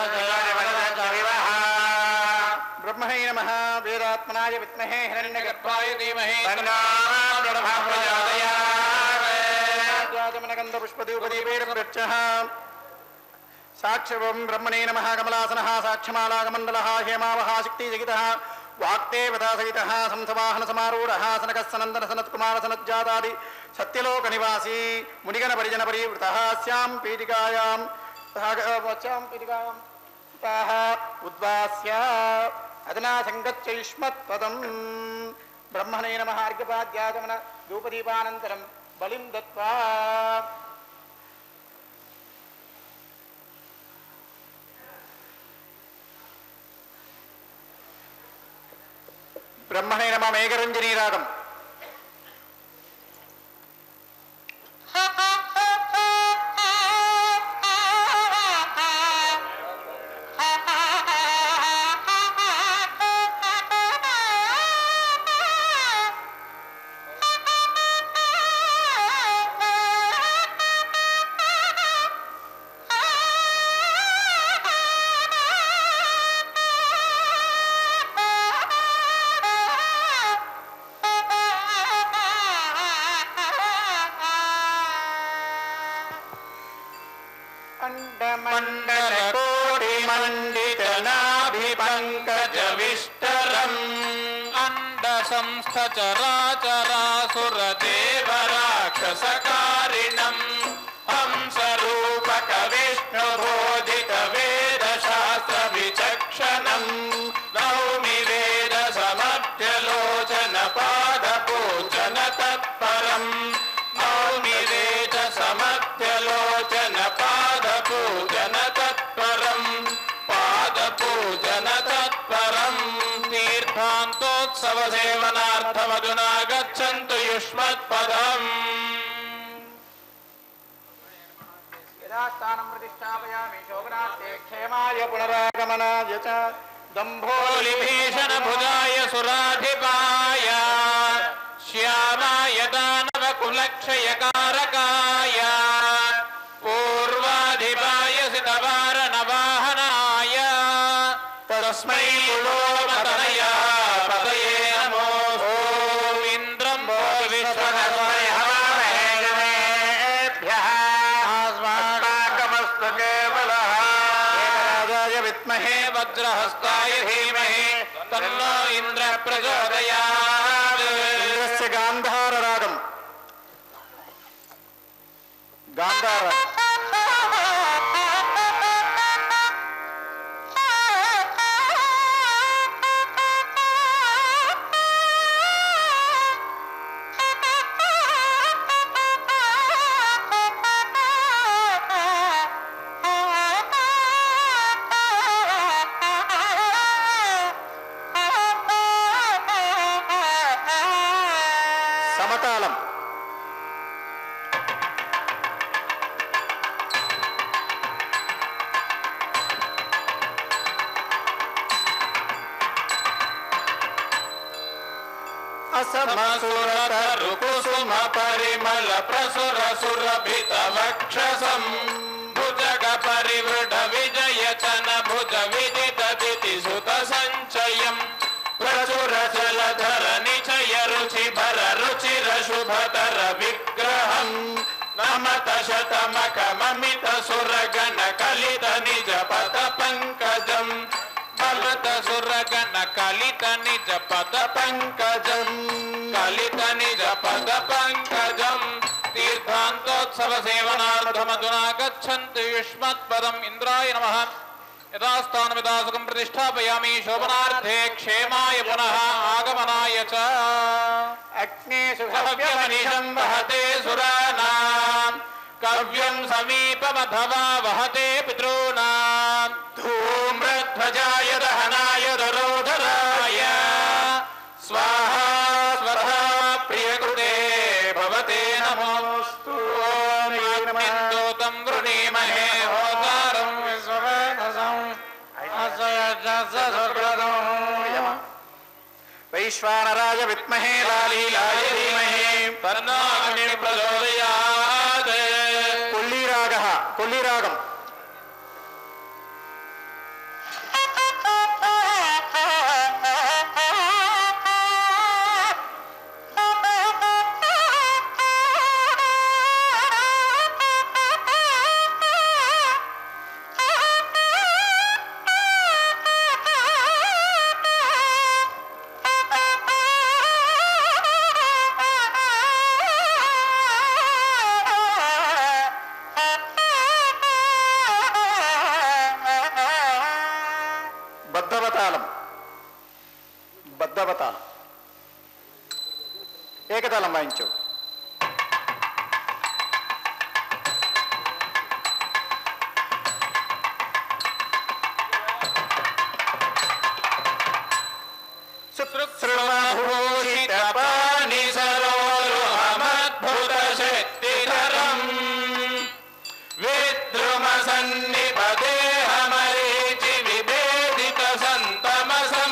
ब्रह्मणे नमः। वेदात्मनाय विद्महे हिरण्यगर्भाय धीमहि तन्नो ब्रह्मा प्रचोदयात्। पुष्पदीपदीपैर्वृक्षः साक्षवं ब्रह्मणे नमः। कमलासनः साक्षमालाकमण्डलः हेमावः शक्तिजगितः वाक्देवता सहितः संसवाहन समारूढ़ः सनकः सनन्दन सनत्कुमार सनज्जातादि सत्यलोक निवासी मुनिगण परिजन परिवृतः स्यां पीठिकायां स्यां पीठिकायां ताः उद्वास्य अदना संगच्छैष्मत्पदं। ब्रह्मणे नमः। अर्घ्यपाद्यागमन धूपदीपानन्तरं बलिं दत्त्वा ब्रह्मणे नमः। मेघरंजनी रागम। समस्त चराचरासुरदेवराक्षसकारिणम् हंसरूपक विष्णुबोधित वेदशास्त्रविचक्षणम् नौमि वेद समर्थ्यलोचन पादपूजन तत्परम् नौमि वेद समर्थ्यलोचन पादपूजन तत्परम् पादपूजन तत्परम् तीर्थान्तोत्सव सेवनार्थमधुना गच्छन्तु युष्मत्पदम् यथास्थानं प्रतिष्ठापयामि शोभनार्थे क्षेमाय पुनरागमनाय च दम्भोलिभीषण भुजाय सुराधिपाय श्यामाय दानव कुलक्षयकारकाय पूर्वाधिपाय सितवार नवाहनाय तस्मै कुलोमतनया पतये नमो ॐ इन्द्रं विश्वकर्मणे हवामहे गणेभ्यः अस्माकमस्तु केवलः एकराजाय विद्महे वज्रहस्ताय धीमहि तन्नो इन्द्रः प्रचोदयात् इंद्रस्य गान्धाररागम् गान्धार సమతాళం असमसुरतरु कुसुम परिमल प्रसुर सुरभित वक्षसं भुजग परिवृढ विजय चन भुज विदित दिति सुत संचयम् प्रचुर जलधर निचय रुचि भर रुचिर शुभतर विग्रहम् नमत शतमक ममित सुरगण कलित निज पद पंकजम् बलत सुरगण कलित निज पद पंकजम् कलित निज पद पंकजम् तीर्थान्तोत्सव सेवनार्थमधुना गच्छन्तु युष्मत्पदम् इंद्राय नमः यथास्थानमिदासुकं प्रतिष्ठापयामि शोभनार्थे क्षेमाय पुनः आगमनाय च अग्नेषु हव्यमनिशं वहते सुराणां कव्यं समीपमथवा वहते पितॄणां धूम्रध्वजाय दहनाय दरोधराय स्वाहा स्वधा प्रियकृते भवते नमोऽस्तु ॐ वृणीमहे होतारं वैश्वानराय विद्महे लालीलाय धीमहि तन्नो अग्निः प्रचोदयात् कुल्लीरागः कुल्लीरागम् బద్ధవతాళం బద్ధవతాళం ఏకతాళం వాయించు శృణ్వభూషిత పాణి సరోరుహమద్భుత శక్తిధరం విద్రుమ సన్నిపదేహమరీచి విభేదిత సంతమసం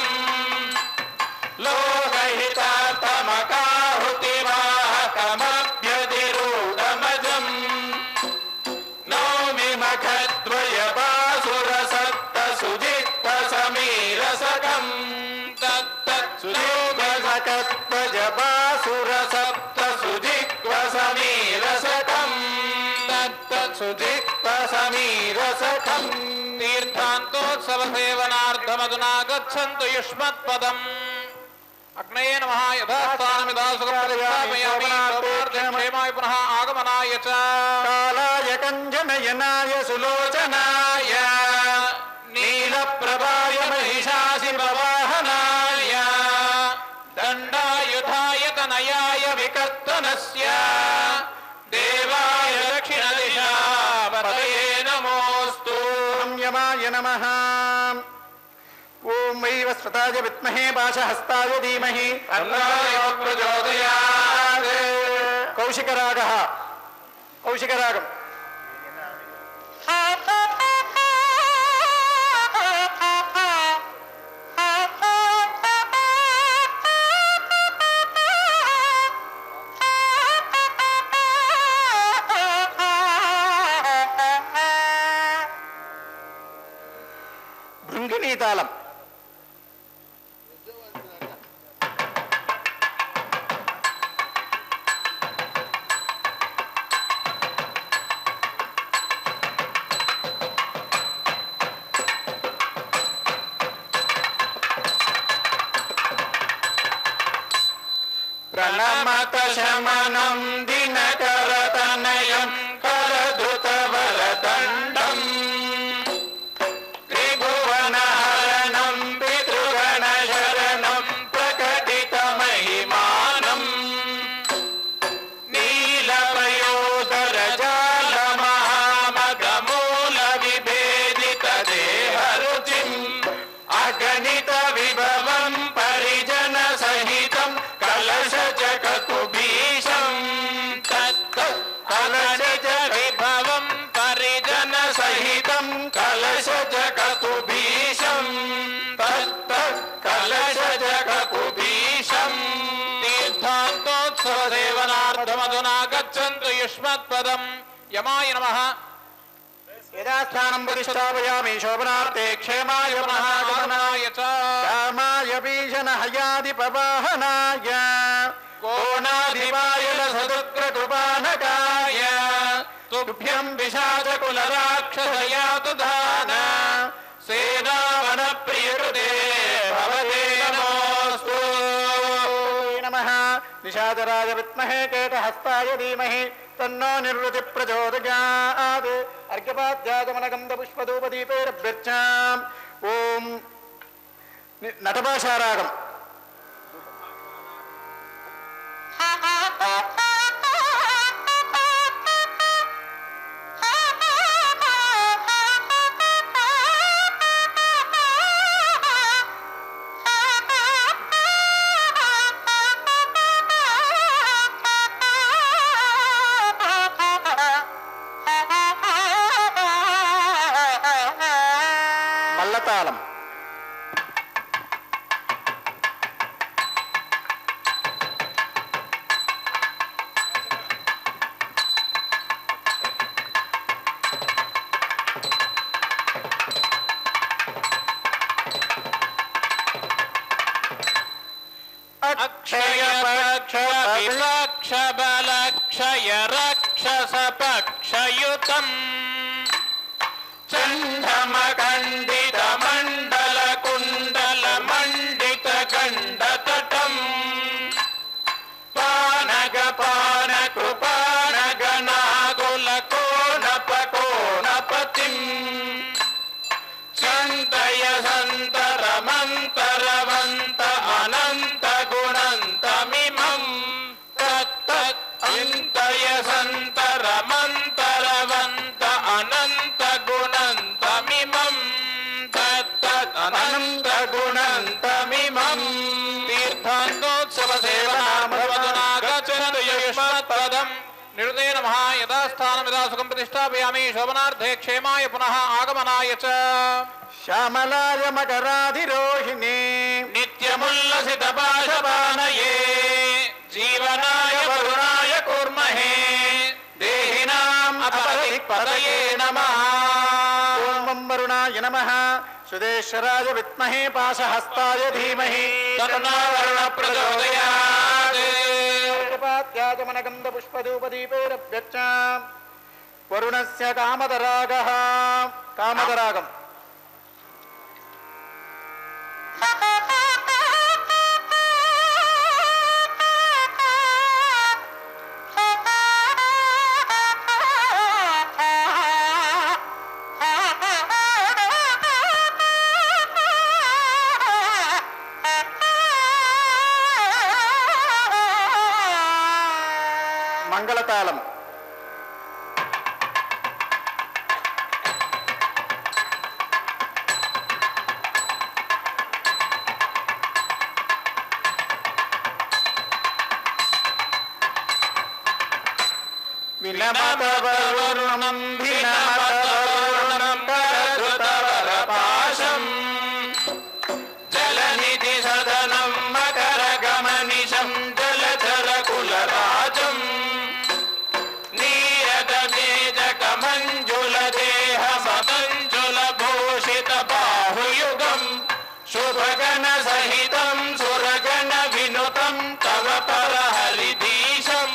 లోకహితార్థమకాహుతివాహకమభ్యతిరూఢమజం నౌమి మఖద్వయ బాసుర సప్త సుజిత్వ సమీరసకం సుజబాసుర సప్త సుజిక్వ సమీరసకం సుజిక్వ సమీరసకం तीर्थान्तोत्सव सेवनार्थमधुना गच्छन्तु युष्मत्पदम् अग्नये नमः यथास्थानमिदासुखप्रतिष्ठापयामि क्षेमाय पुनः आगमनाय च कालाय कञ्जनयनाय सुलोचनाय नीलप्रभाय महिषासिप्रवाहनाय दण्डायुधाय तनयाय विकर्तनस्य देवाय दक्षिणदिशापतये नमोऽस्तु यमाय नमः ओम वैवस्वताय विद्महे पाशहस्ताय धीमहि तन्नो प्रचोदयात् कौशिकरागः कौशिकरागम् भृंगिणी तालम प्रणमत शमनं दिनकरतनयं करधृतवरदण्डं त्रिभुवनहरणं पितृगणशरणं प्रकटितमहिमानं नीलमयोदरजालमहामगमूलविभेदितदेहरुचिम् अगणितविभवं परिजनसहितं कलशजगतुभीशं तत् कलशजविभवं परिजनसहितं कलशजगतुभीशं तत् कलशजगतुभीशं तीर्थान्तोत्सवसेवनार्थमधुना गच्छन्तु युष्मत्पदं यमाय नमः यदास्थानं प्रतिष्ठापयामि शोभनार्थे क्षेमाय पुनः आगमनाय च रामाय बीजनहयादिपवाहनाय कोणाधिपाय सदुग्रकृपानकाय तुभ्यं विषादकुलराक्षसयातुधान सेनावनप्रियकृते भवते नमोऽस्तु नमः निषादराय विद्महे केटहस्ताय धीमहि तन्नो निर्वृति प्रचोदयात् अर्घ्यपाद्यागमनगन्धपुष्पधूपदीपैरभ्यर्चाम् ओम नटभाषारागम् మల్లతాళం अक्षय पक्ष विपक्ष बलक्षय रक्षस पक्षयुतम् चण्डमखण्डित मण्डल कुण्डल मण्डित गण्डतटम् पानग पान कृपानग नागुल कोणप कोणपतिम् चन्तय सन्तर मन्तरवन्त अनन्त गुणन्तमिमम् तत्तत् अन्तय सन्तर मन्तरवन्त अनन्त गुणन्तमिमम् तत्तत् अनन्त गुणन्तमिमम् तीर्थान्तोत्सवसेवनामधुना गच्छन्तु युष्मत्पदम् निरुते नमः यथास्थानमिदासुखं प्रतिष्ठापयामि शोभनार्थे क्षेमाय पुनः आगमनाय च श्यामलाय मकराधिरोहिणे नित्यमुल्लसित पाशपानये जीवनाय वरुणाय कुर्महे देहिनाम् अपतिपतये नमः ओम वरुणाय नमः सुदेश्वराय विद्महे पाशहस्ताय धीमहि तन्नो वरुणः प्रचोदयात् अर्घ्यपाद्यागमनगन्धपुष्पधूपदीपैरभ्यर्चाम् वरुणस्य कामदरागः कामदरागम् మంగళతాళం. వినమతవరుణం వినమతవరుణం కరధృతవరపాశం జలనిధి సదనం మకరగమనిశం జలచరకులరాజం నీరదనేజకమంజులదేహమదంజులభూషిత బాహుయుగం శుభగణ సహితం సురగణ వినుతం తవ పరహరిదీశం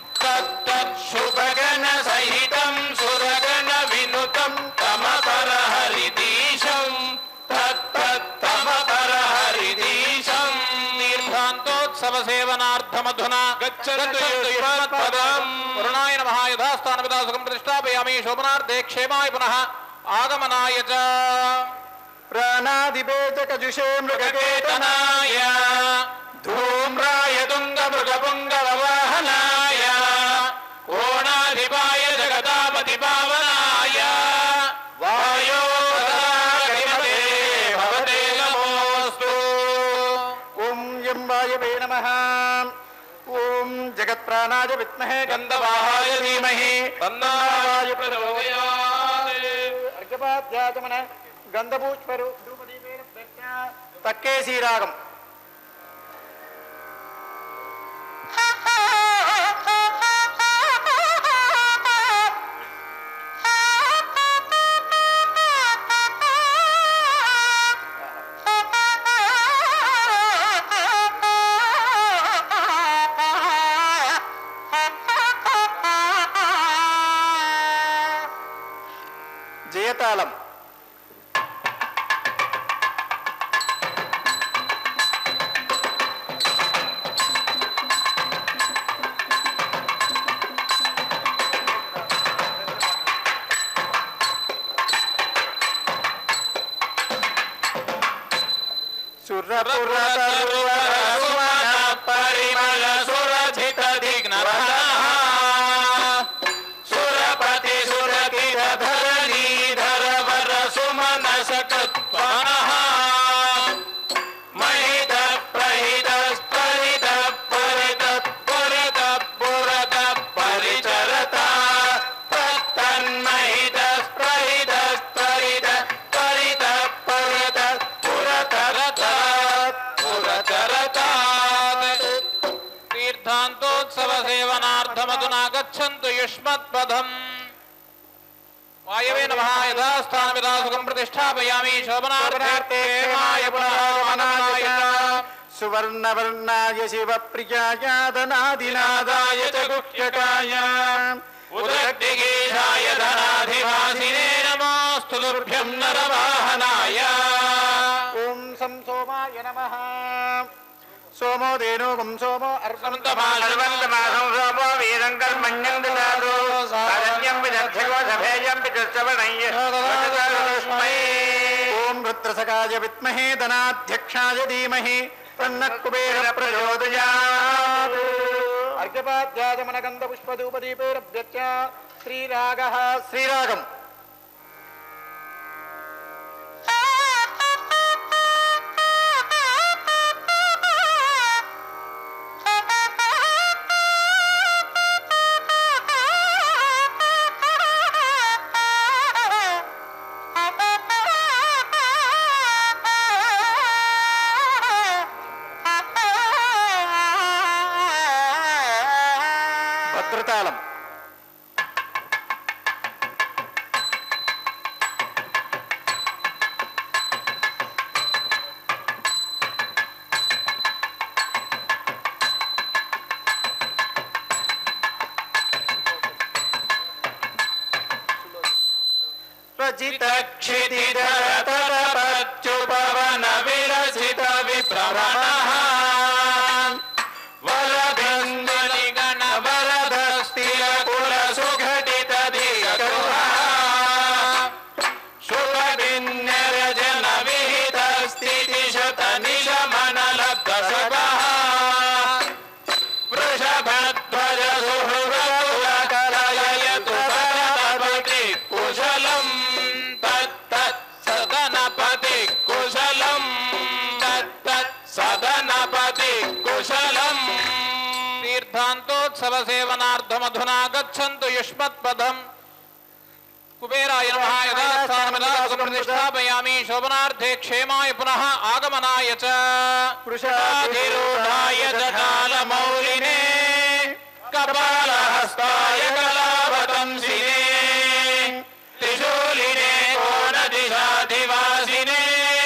శుభగణ సహితం సురగణ వినుతం తమ పరహరిదీశం తమ పరహరిదీశం. తీర్థాంతోత్సవ సేవనార్థమధునా గచ్చन्तు యుష్మత్పదం. వరుణాయ నమః యథాస్థానమిదాసుకం ప్రతిష్టాపయామి. శోభనార్థే క్షేమాయ పునః ఆగమనాయ చ. ప్రాణాదిభేదకజుషే మృగకేతనాయ ధూమ్రాయ తుంగ మృగపుంగవవాహనాయ ఓణాధిపాయ జగదాపతి పావనాయ వాయోగతిమతే భవతే నమోస్తు. ఓం యం వాయవే నమః. ఓం జగత్ప్రాణాయ విద్మహే గంధవాహాయ ధీమహి తన్నో వాయు ప్రచోదయాత్. అర్ఘ్యపాద్యాచమన గంధపుష్పరు తక్కేసి రాగం. జయతాళం. పరిమళ సురజిత దిగ్నర సురపతి సురకిర ధరణీధర వర సుమనస కృత్వనః మహిత ప్రహిత త్వరిత పరిత పురత పురత పరిచరత తన్మహిత ప్రహిత త్వరిత పరిత పరత పురతరత తీర్థాంతోత్సవ సేవనార్థమధునా గచ్చन्तు యుష్మత్పదం. వాయవే నమః యథాస్థానమిదాసుకం ప్రతిష్టాపయామి. శోభనార్థే క్షేమాయ పునః ఆగమనాయ చ. సువర్ణవర్ణాయ శివప్రియాయ దనాదినాదాయ చ గుహ్యకాయ ఉదగ్దిగీషాయ ధనాధివాసినే నమోస్తు తుభ్యం నరవాహనాయ. ఓం సం సోమాయ నమః. సోమో ధేనుకం సోమో అర్వంతమాసం సోమో వీరం కర్మణ్యం దదాతు అరణ్యం విదధ్యగో సభేయం విదశ్రవణయ్య. ఓం రుద్రసకాయ విద్మహే ధనాధ్యక్షాయ ధీమహి తన్నః కుబేర ప్రచోదయాత్. అర్ఘ్యపాద్యాచమన గంధపుష్పధూపదీపైరభ్యర్చ్య శ్రీరాగః. శ్రీరాగం. భద్రతాళం. రచిత క్షితిధర తరపచ్యుపవన విరచిత విభ్రమణః వరదంజలి గణ వరద స్థిర ब्रह्मोत्सव सेवनार्थमधुना गच्छन्तु युष्मत्पदम् कुबेराय नमः यथास्थानमिदासं प्रतिष्ठापयामि शोभनार्थे क्षेमाय पुनः आगमनाय च वृषाधिरूढाय जटालमौलिने कपालहस्ताय कलावतंसिने त्रिशूलिने कोणदिशाधिवासिने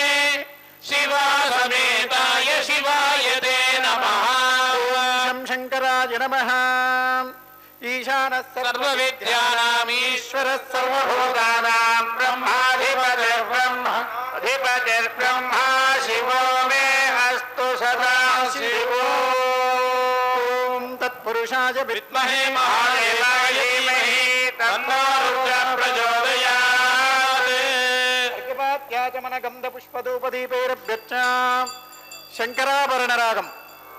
शिवासमेताय शिवाय ते नमः। ओम शंकराय नमः। ईशानः सर्वविद्यानाम् ईश्वरः सर्वभूतानां ब्रह्माधिपतिर्ब्रह्म अधिपतिर्ब्रह्मा शिवो मे अस्तु सदा शिवो। ॐ तत्पुरुषाय विद्महे महादेवाय धीमहि तन्नो रुद्रः प्रचोदयात्। अर्घ्यपाद्याचमनगन्धपुष्पधूपदीपैरभ्यर्च शङ्कराभरणरागम्।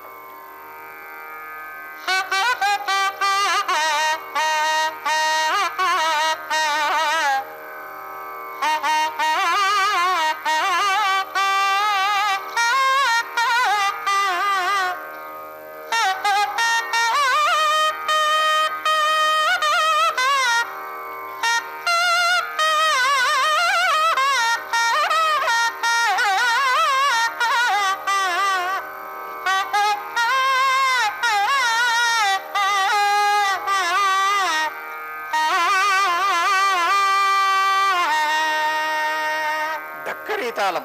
తాళం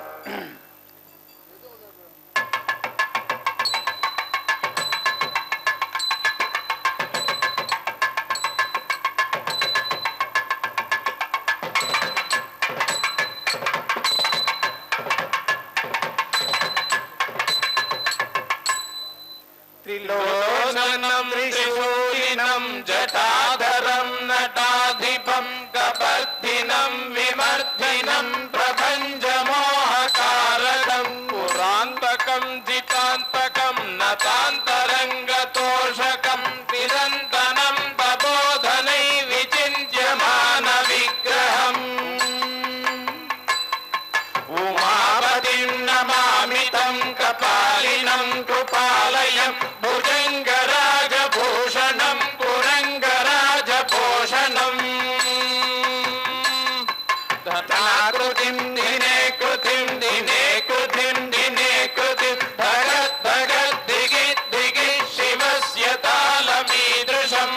त्रिलोचनं त्रिशूलिनं जटाधरं नटाधिपं कपर्दिनं विमर्दिनं प्रभञ्जमोहकारकं पुरान्तकं जितान्तकं नतान्तरङ्गतोषकं तिरन्तनं तपोधनै विचिन्त्यमानविग्रहम् उमापतिं नमामि तं कपालिनं कृपालयं भुजङ्गराजभूषणं पुरङ्गराजभूषणम् धनाकृतिं दिने कृतिं दिने कृतिं दिने कृतिं भगत् भगत् दिगित् दिगित् शिवस्य तालमीदृशम्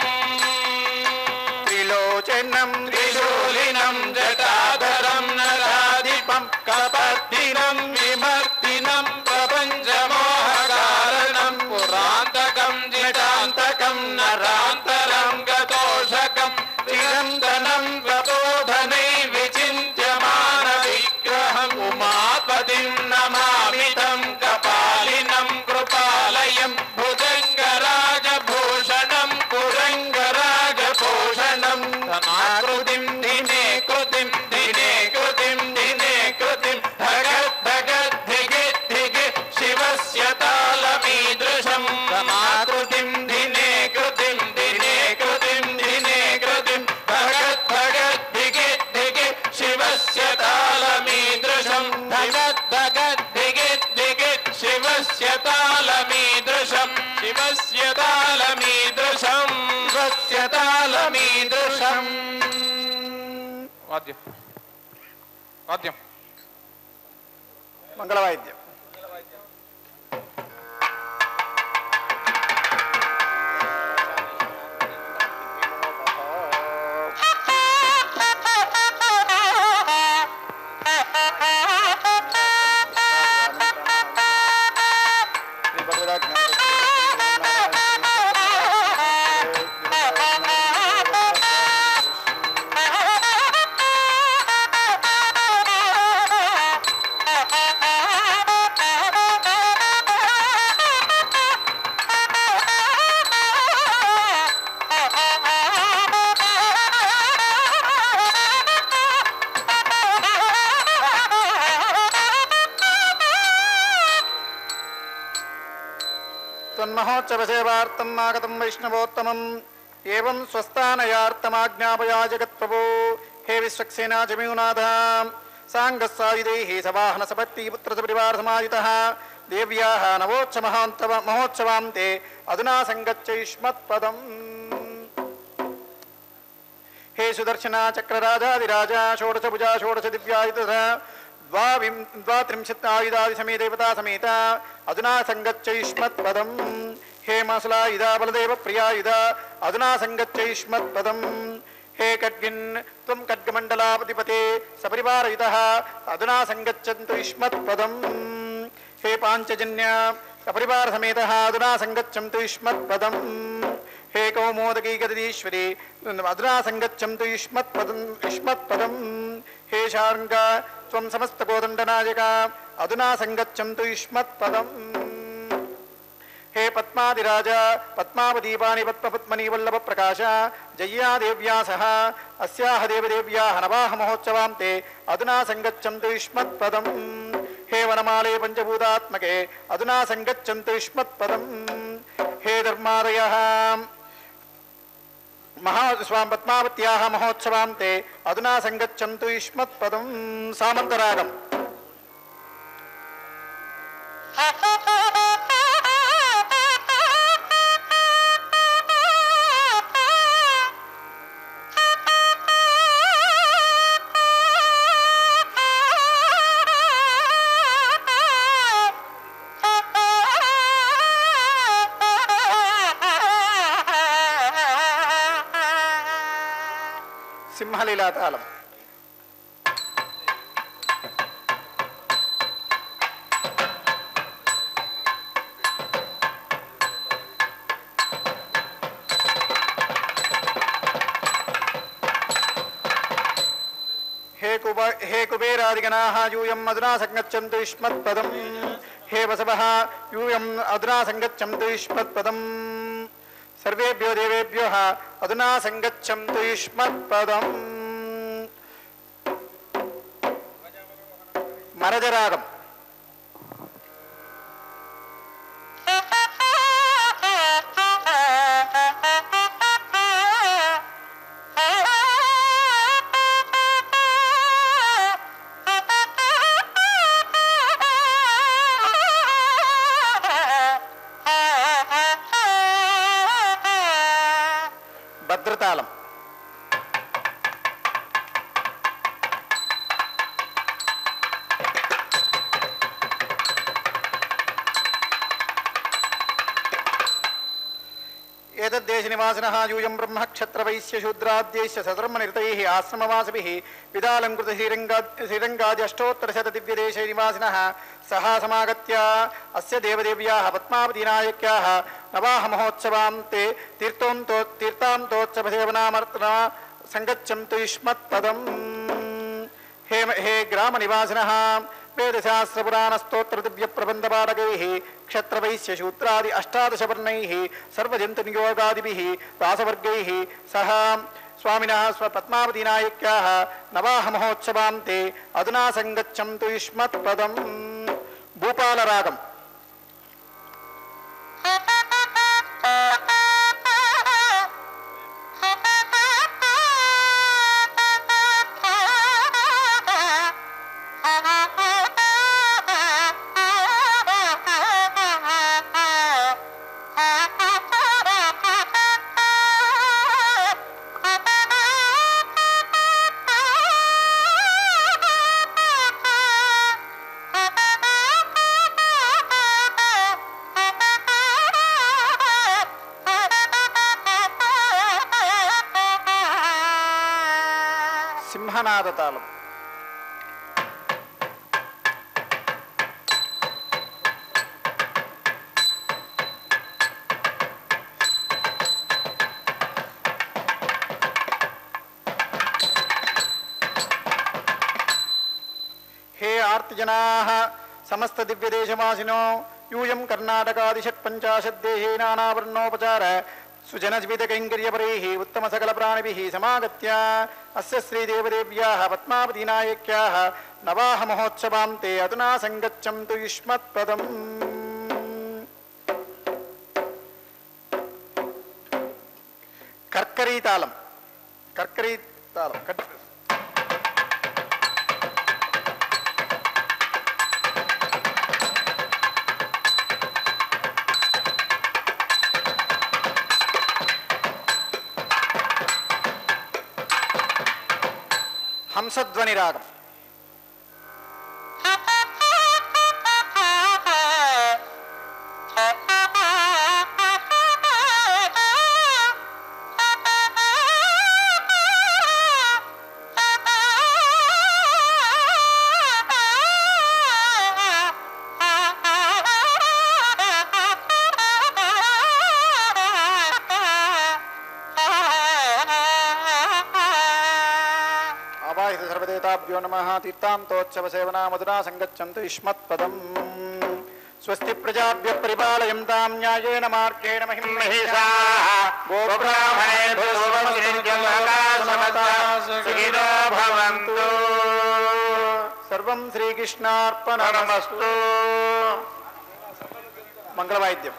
त्रिलोचनं त्रिशूलिनं जटाधरं नराधिपं कपर्दिनं विमर्दिनं प्रपञ्चमोहकारणं पुरान्तकं जितान्तकं नरान्तरङ्गतोषकं चिरन्तनं प्रबोधनै विचिन्त्यमानविग्रहम् उमापतिं नमामि तं कपालिनं कृपालयं भुजङ्गराजभूषणं पुरङ्गराजभूषणं धनाकृतिं दिने कृतिं दिने कृतिं दिने कृतिं भगत् भगत् धिगित् धिगित् शिवस्य तालमीदृशं धनाकृतिं दिने कृतिं दिने कृतिं दिने कृतिं भगत् भगत् धिगित् धिगित् शिवस्य तालमीदृशं भगत् भगत् धिगित् धिगित् शिवस्य तालमीदृशं शिवस्य तालमीदृशं शिवस्य तालमीदृशम् वाद्यं वाद्यं మంగళవాయిద్యం तन्महोत्सव सेवार्थम् आगतं वैष्णवोत्तमम् एवं स्वस्थानयार्थमाज्ञापया जगत्प्रभो हे विश्वक्सेना जमीनाथ सांगस्सायुधैः सवाहन सपत्ति पुत्र परिवार समायुतः దేవ్యాః నవోత్సవ మహోత్సవాం తే అధునా సంగచ్చైష్మత్పదం. హే సుదర్శన చక్రరాజాదిరాజ షోడశభుజా షోడశ దివ్యాయుధ ద్వావిం ద్వాత్రింశత్ ఆయుధాది సమేత దేవతా సమేత అధునా సంగచ్చైష్మత్పదం. హే మసలాయుధ బలదేవ ప్రియాయుధ అధునా సంగచ్చైష్మత్పదం. హే ఖడ్గిన్ త్వం ఖడ్గమండలాపతిపతే సపరివారయుతః అధునా సంగచ్చन्तు యుష్మత్పదం. హే పాంచజన్య సపరివార సమేతః అధునా సంగచ్చन्तు యుష్మత్పదం. హే కౌమోదకీ గదీశ్వరి అధునా సంగచ్చन्तు యుష్మత్పదం యుష్మత్పదం. హే శార్ంగ త్వం సమస్త కోదండనాయక అధునా సంగచ్చन्तు యుష్మత్పదం. హే పద్మాదిరాజ పద్మావదీపాని పద్మపద్మనీ వల్లభ ప్రకాశ జయ్యా దేవ్యా సహ అస్యాహ దేవదేవ్యాః నవాహ మహోత్సవాం తే అధునా సంగచ్చन्तు యుష్మత్పదం. హే వనమాలే పంచభూతాత్మకే అధునా సంగచ్చन्तు యుష్మత్పదం. హే ధర్మాదయః మహా స్వాం పద్మావత్యాః మహోత్సవాం తే అధునా సంగచ్చन्तు యుష్మత్పదం. సామంతరాగం. సింహలీలాతాళం. హే కుబ హే కుబేరాదిగణాః యూయం అధునా సంగచ్చन्तు యుష్మత్పదం. హే వసవః యూయం అధునా సంగచ్చन्तు యుష్మత్పదం. సర్వేభ్యో దేవేభ్యో అధునా సంగచ్చन्तు యుష్మత్పదం. మరజరాగం. భద్రతాళం. ఏతద్దేశ నివాసినః యూయం బ్రహ్మ క్షత్ర వైశ్య శూద్రాద్యైశ్చ సధర్మనిరతైః ఆశ్రమవాసిభిః విదాలంకృత శ్రీరంగా శ్రీరంగాది అష్టోత్తర శత దివ్యదేశే నివాసినః సహ సమాగత్య అస్య దేవదేవ్యాః పద్మావతీనాయక్యాః నవాహ మహోత్సవాం తే తీర్థోంతో తీర్థాంతోత్సవ సేవనామర్తనా సంగచ్చन्तు యుష్మత్పదం. హే హే గ్రామ నివాసినః వేదశాస్త్రపురాణ స్తోత్ర దివ్య ప్రబంధ పాఠకైః క్షత్రవైశ్య శూద్రాది అష్టాదశ వర్ణైః సర్వజంతు నియోగాదిభిః దాసవర్గైః సహ స్వామినః స్వపద్మావతీనాయక్యాః నవాహ మహోత్సవాం తే అధునా సంగచ్చन्तు యుష్మత్పదం. భూపాలరాగం. సింహనాదతాళం. హే ఆర్తిజనాః సమస్త దివ్యదేశవాసినో యూయం కర్ణాటకాదిషట్పంచాశద్దేశే నానావర్ణోపచార సుజనజీవితకైంకర్యపరైః ఉత్తమ సకల ప్రాణిభిః సమాగత్య అస్య శ్రీదేవదేవ్యాః పద్మావతీనాయక్యాః నవాహ మహోత్సవాం తే అధునా సంగచ్చन्तు యుష్మత్పదం. కర్కరీతాళం. కర్కరీతాళం. హంసధ్వని రాగం. సర్వదేవతాభ్యో నమః. తీర్థాంతోత్సవ సేవనా మధునా సంగచ్చంతు యుష్మత్పదం. స్వస్తి ప్రజాభ్య పరిపాలయంతాం న్యాయేన మార్గేణ మహిం మహేషాః. గోబ్రాహ్మణేభ్యో శుభమస్తు. సుఖినో భవంతు. సర్వం శ్రీకృష్ణార్పణమస్తు. మంగళవాయిద్యం.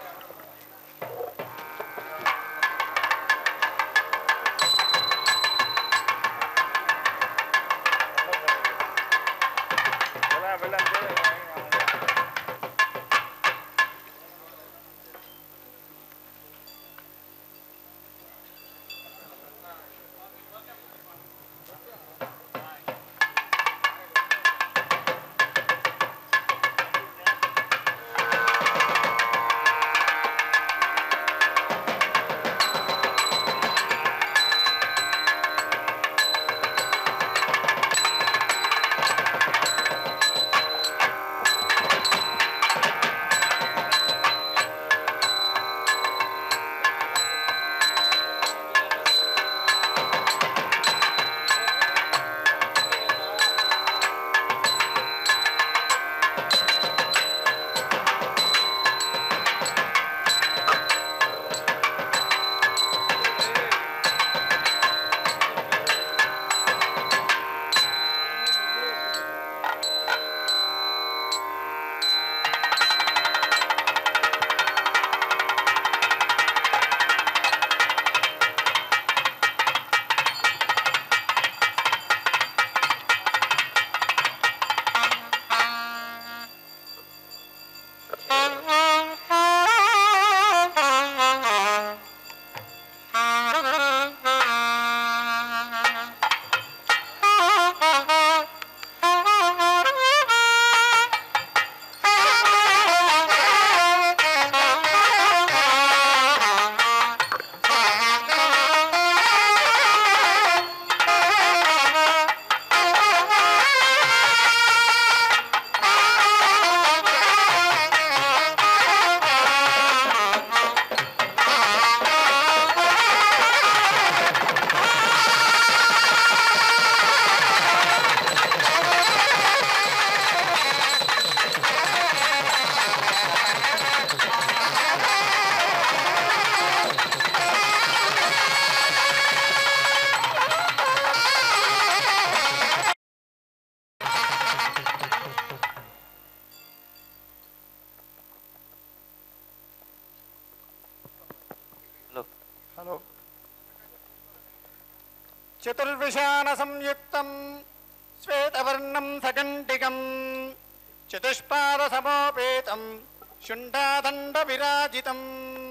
చతుర్విశాన సంయుక్తం శ్వేతవర్ణం సకంటికం చతుష్పాద సమోపేతం శుంఠాదండ విరాజితం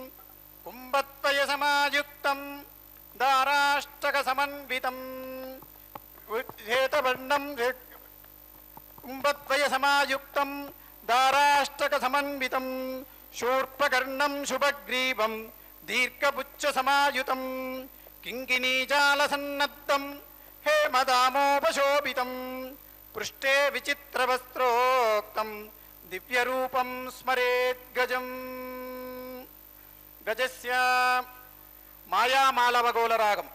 కుంభత్వయ సమాయుక్తం దారాష్టక సమన్వితం శ్వేతవర్ణం కుంభత్వయ సమాయుక్తం దారాష్టక సమన్వితం శూర్పకర్ణం శుభగ్రీవం దీర్ఘపుచ్చ సమాయుతం కింకిణీజాల సన్నద్ధం హేమదామోపశోభితం పృష్ఠే విచిత్రవస్త్రోక్తం దివ్యరూపం స్మరేత్ గజం. గజస్య మాయామాలవగోళ రాగం.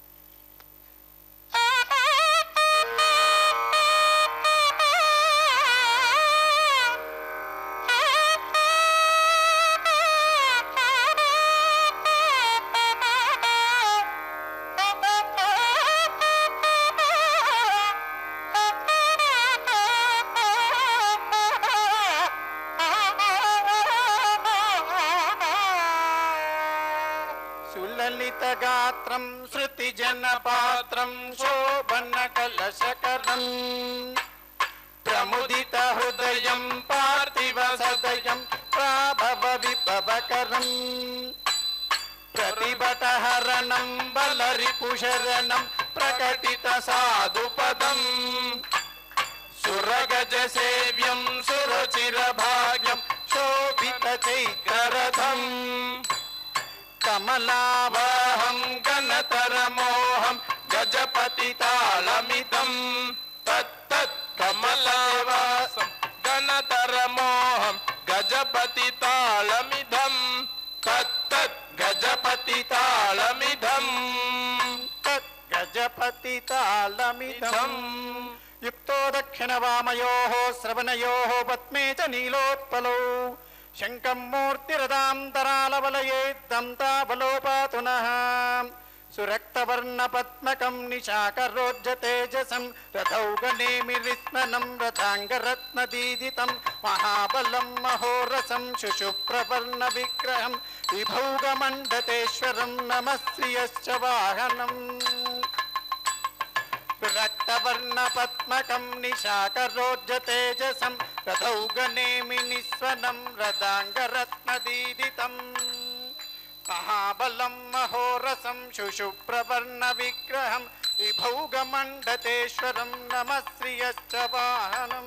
సులలితగాత్రం శృతిజనపాత్రం శోభనకలశకరం ప్రముదిత హృదయం పార్థివ సదయం ప్రాభవ విభవకరం ప్రతిభటహరణం బలరిపుశరణం प्रकटित साधुपदम् सुरगज सेव्यं सुरुचिर भाग्यं शोभित चैत्ररथम् कमलावाहं गणतर मोहं गजपति तालमिदम् तत्तत् कमलावासं गणतर मोहं गजपति तालमिदम् तत्तत् गजपति तालमिदम् तत् गजपति तालमिदम् युक्तो दक्षिणवामयोः श्रवणयोः पद्मे च नीलोत्पलौ शङ्खं मूर्तिरदान्तरालवलये दन्ताबलोपातु नः सुरक्तवर्णपद्मकं निशाकरोज्जतेजसं रथौ गणेमिरिस्मनं रथाङ्गरत्नदीदितं महाबलं महोरसं शुशुप्रवर्णविग्रहं विभौगमण्डतेश्वरं नमः श्रियश्च वाहनम् रक्तवर्णपद्मकं निशाकरोज्जतेजसं रथौ गणेमिनिस्वनं रथाङ्गरत्नदीदितं महाबलं महोरसं शुशुप्रवर्णविग्रहं विभौगमण्डतेश्वरं नमः श्रियश्च वाहनम्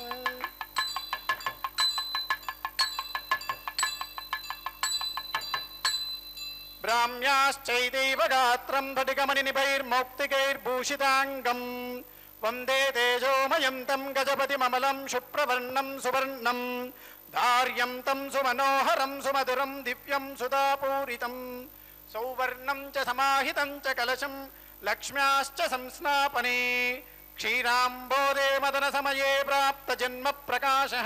ब्राह्म्याश्चैदैव गात्रं फटिकमणिनिभैर्मौक्तिकैर्भूषिताङ्गं वन्दे तेजोमयं तं गजपतिममलं शुभ्रवर्णं सुवर्णं धार्यं तं सुमनोहरं सुमधुरं दिव्यं सुधापूरितं सौवर्णं च समाहितं च कलशं लक्ष्म्याश्च संस्नापने क्षीराम्बोधे मदनसमये प्राप्तजन्मप्रकाशः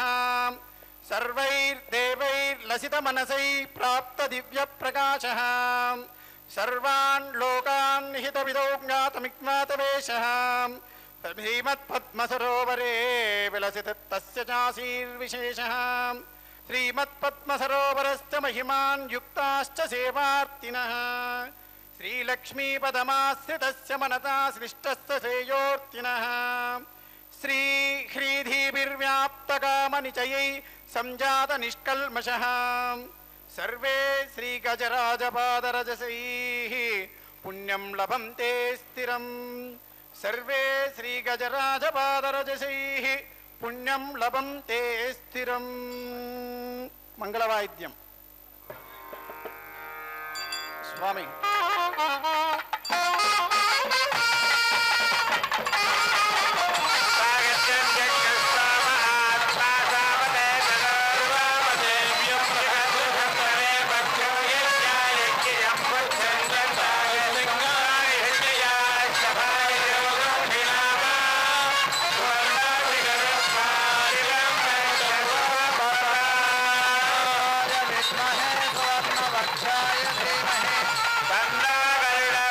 सर्वैर्देवैर्लसितमनसैः प्राप्तदिव्यप्रकाशः सर्वान् लोकान् हितविदो ज्ञातमिज्ञातवेशः श्रीमत्पद्मसरोवरे विलसित तस्य चासीर्विशेषः श्रीमत्पद्मसरोवरस्य महिमान् युक्ताश्च सेवार्थिनः श्रीलक्ष्मीपदमाश्रितस्य मनसा सृष्टस्य श्रेयोर्थिनः श्रीह्रीधिभिर्व्याप्तकामनिचयै संजातनिष्कल्मषः सर्वे श्रीगजराजपादरजसैः पुण्यं लभन्ते स्थिरम् सर्वे श्रीगजराजपादरजसैः पुण्यं लभन्ते स्थिरम् मंगलवाद्यं स्वामी गंगागरुड़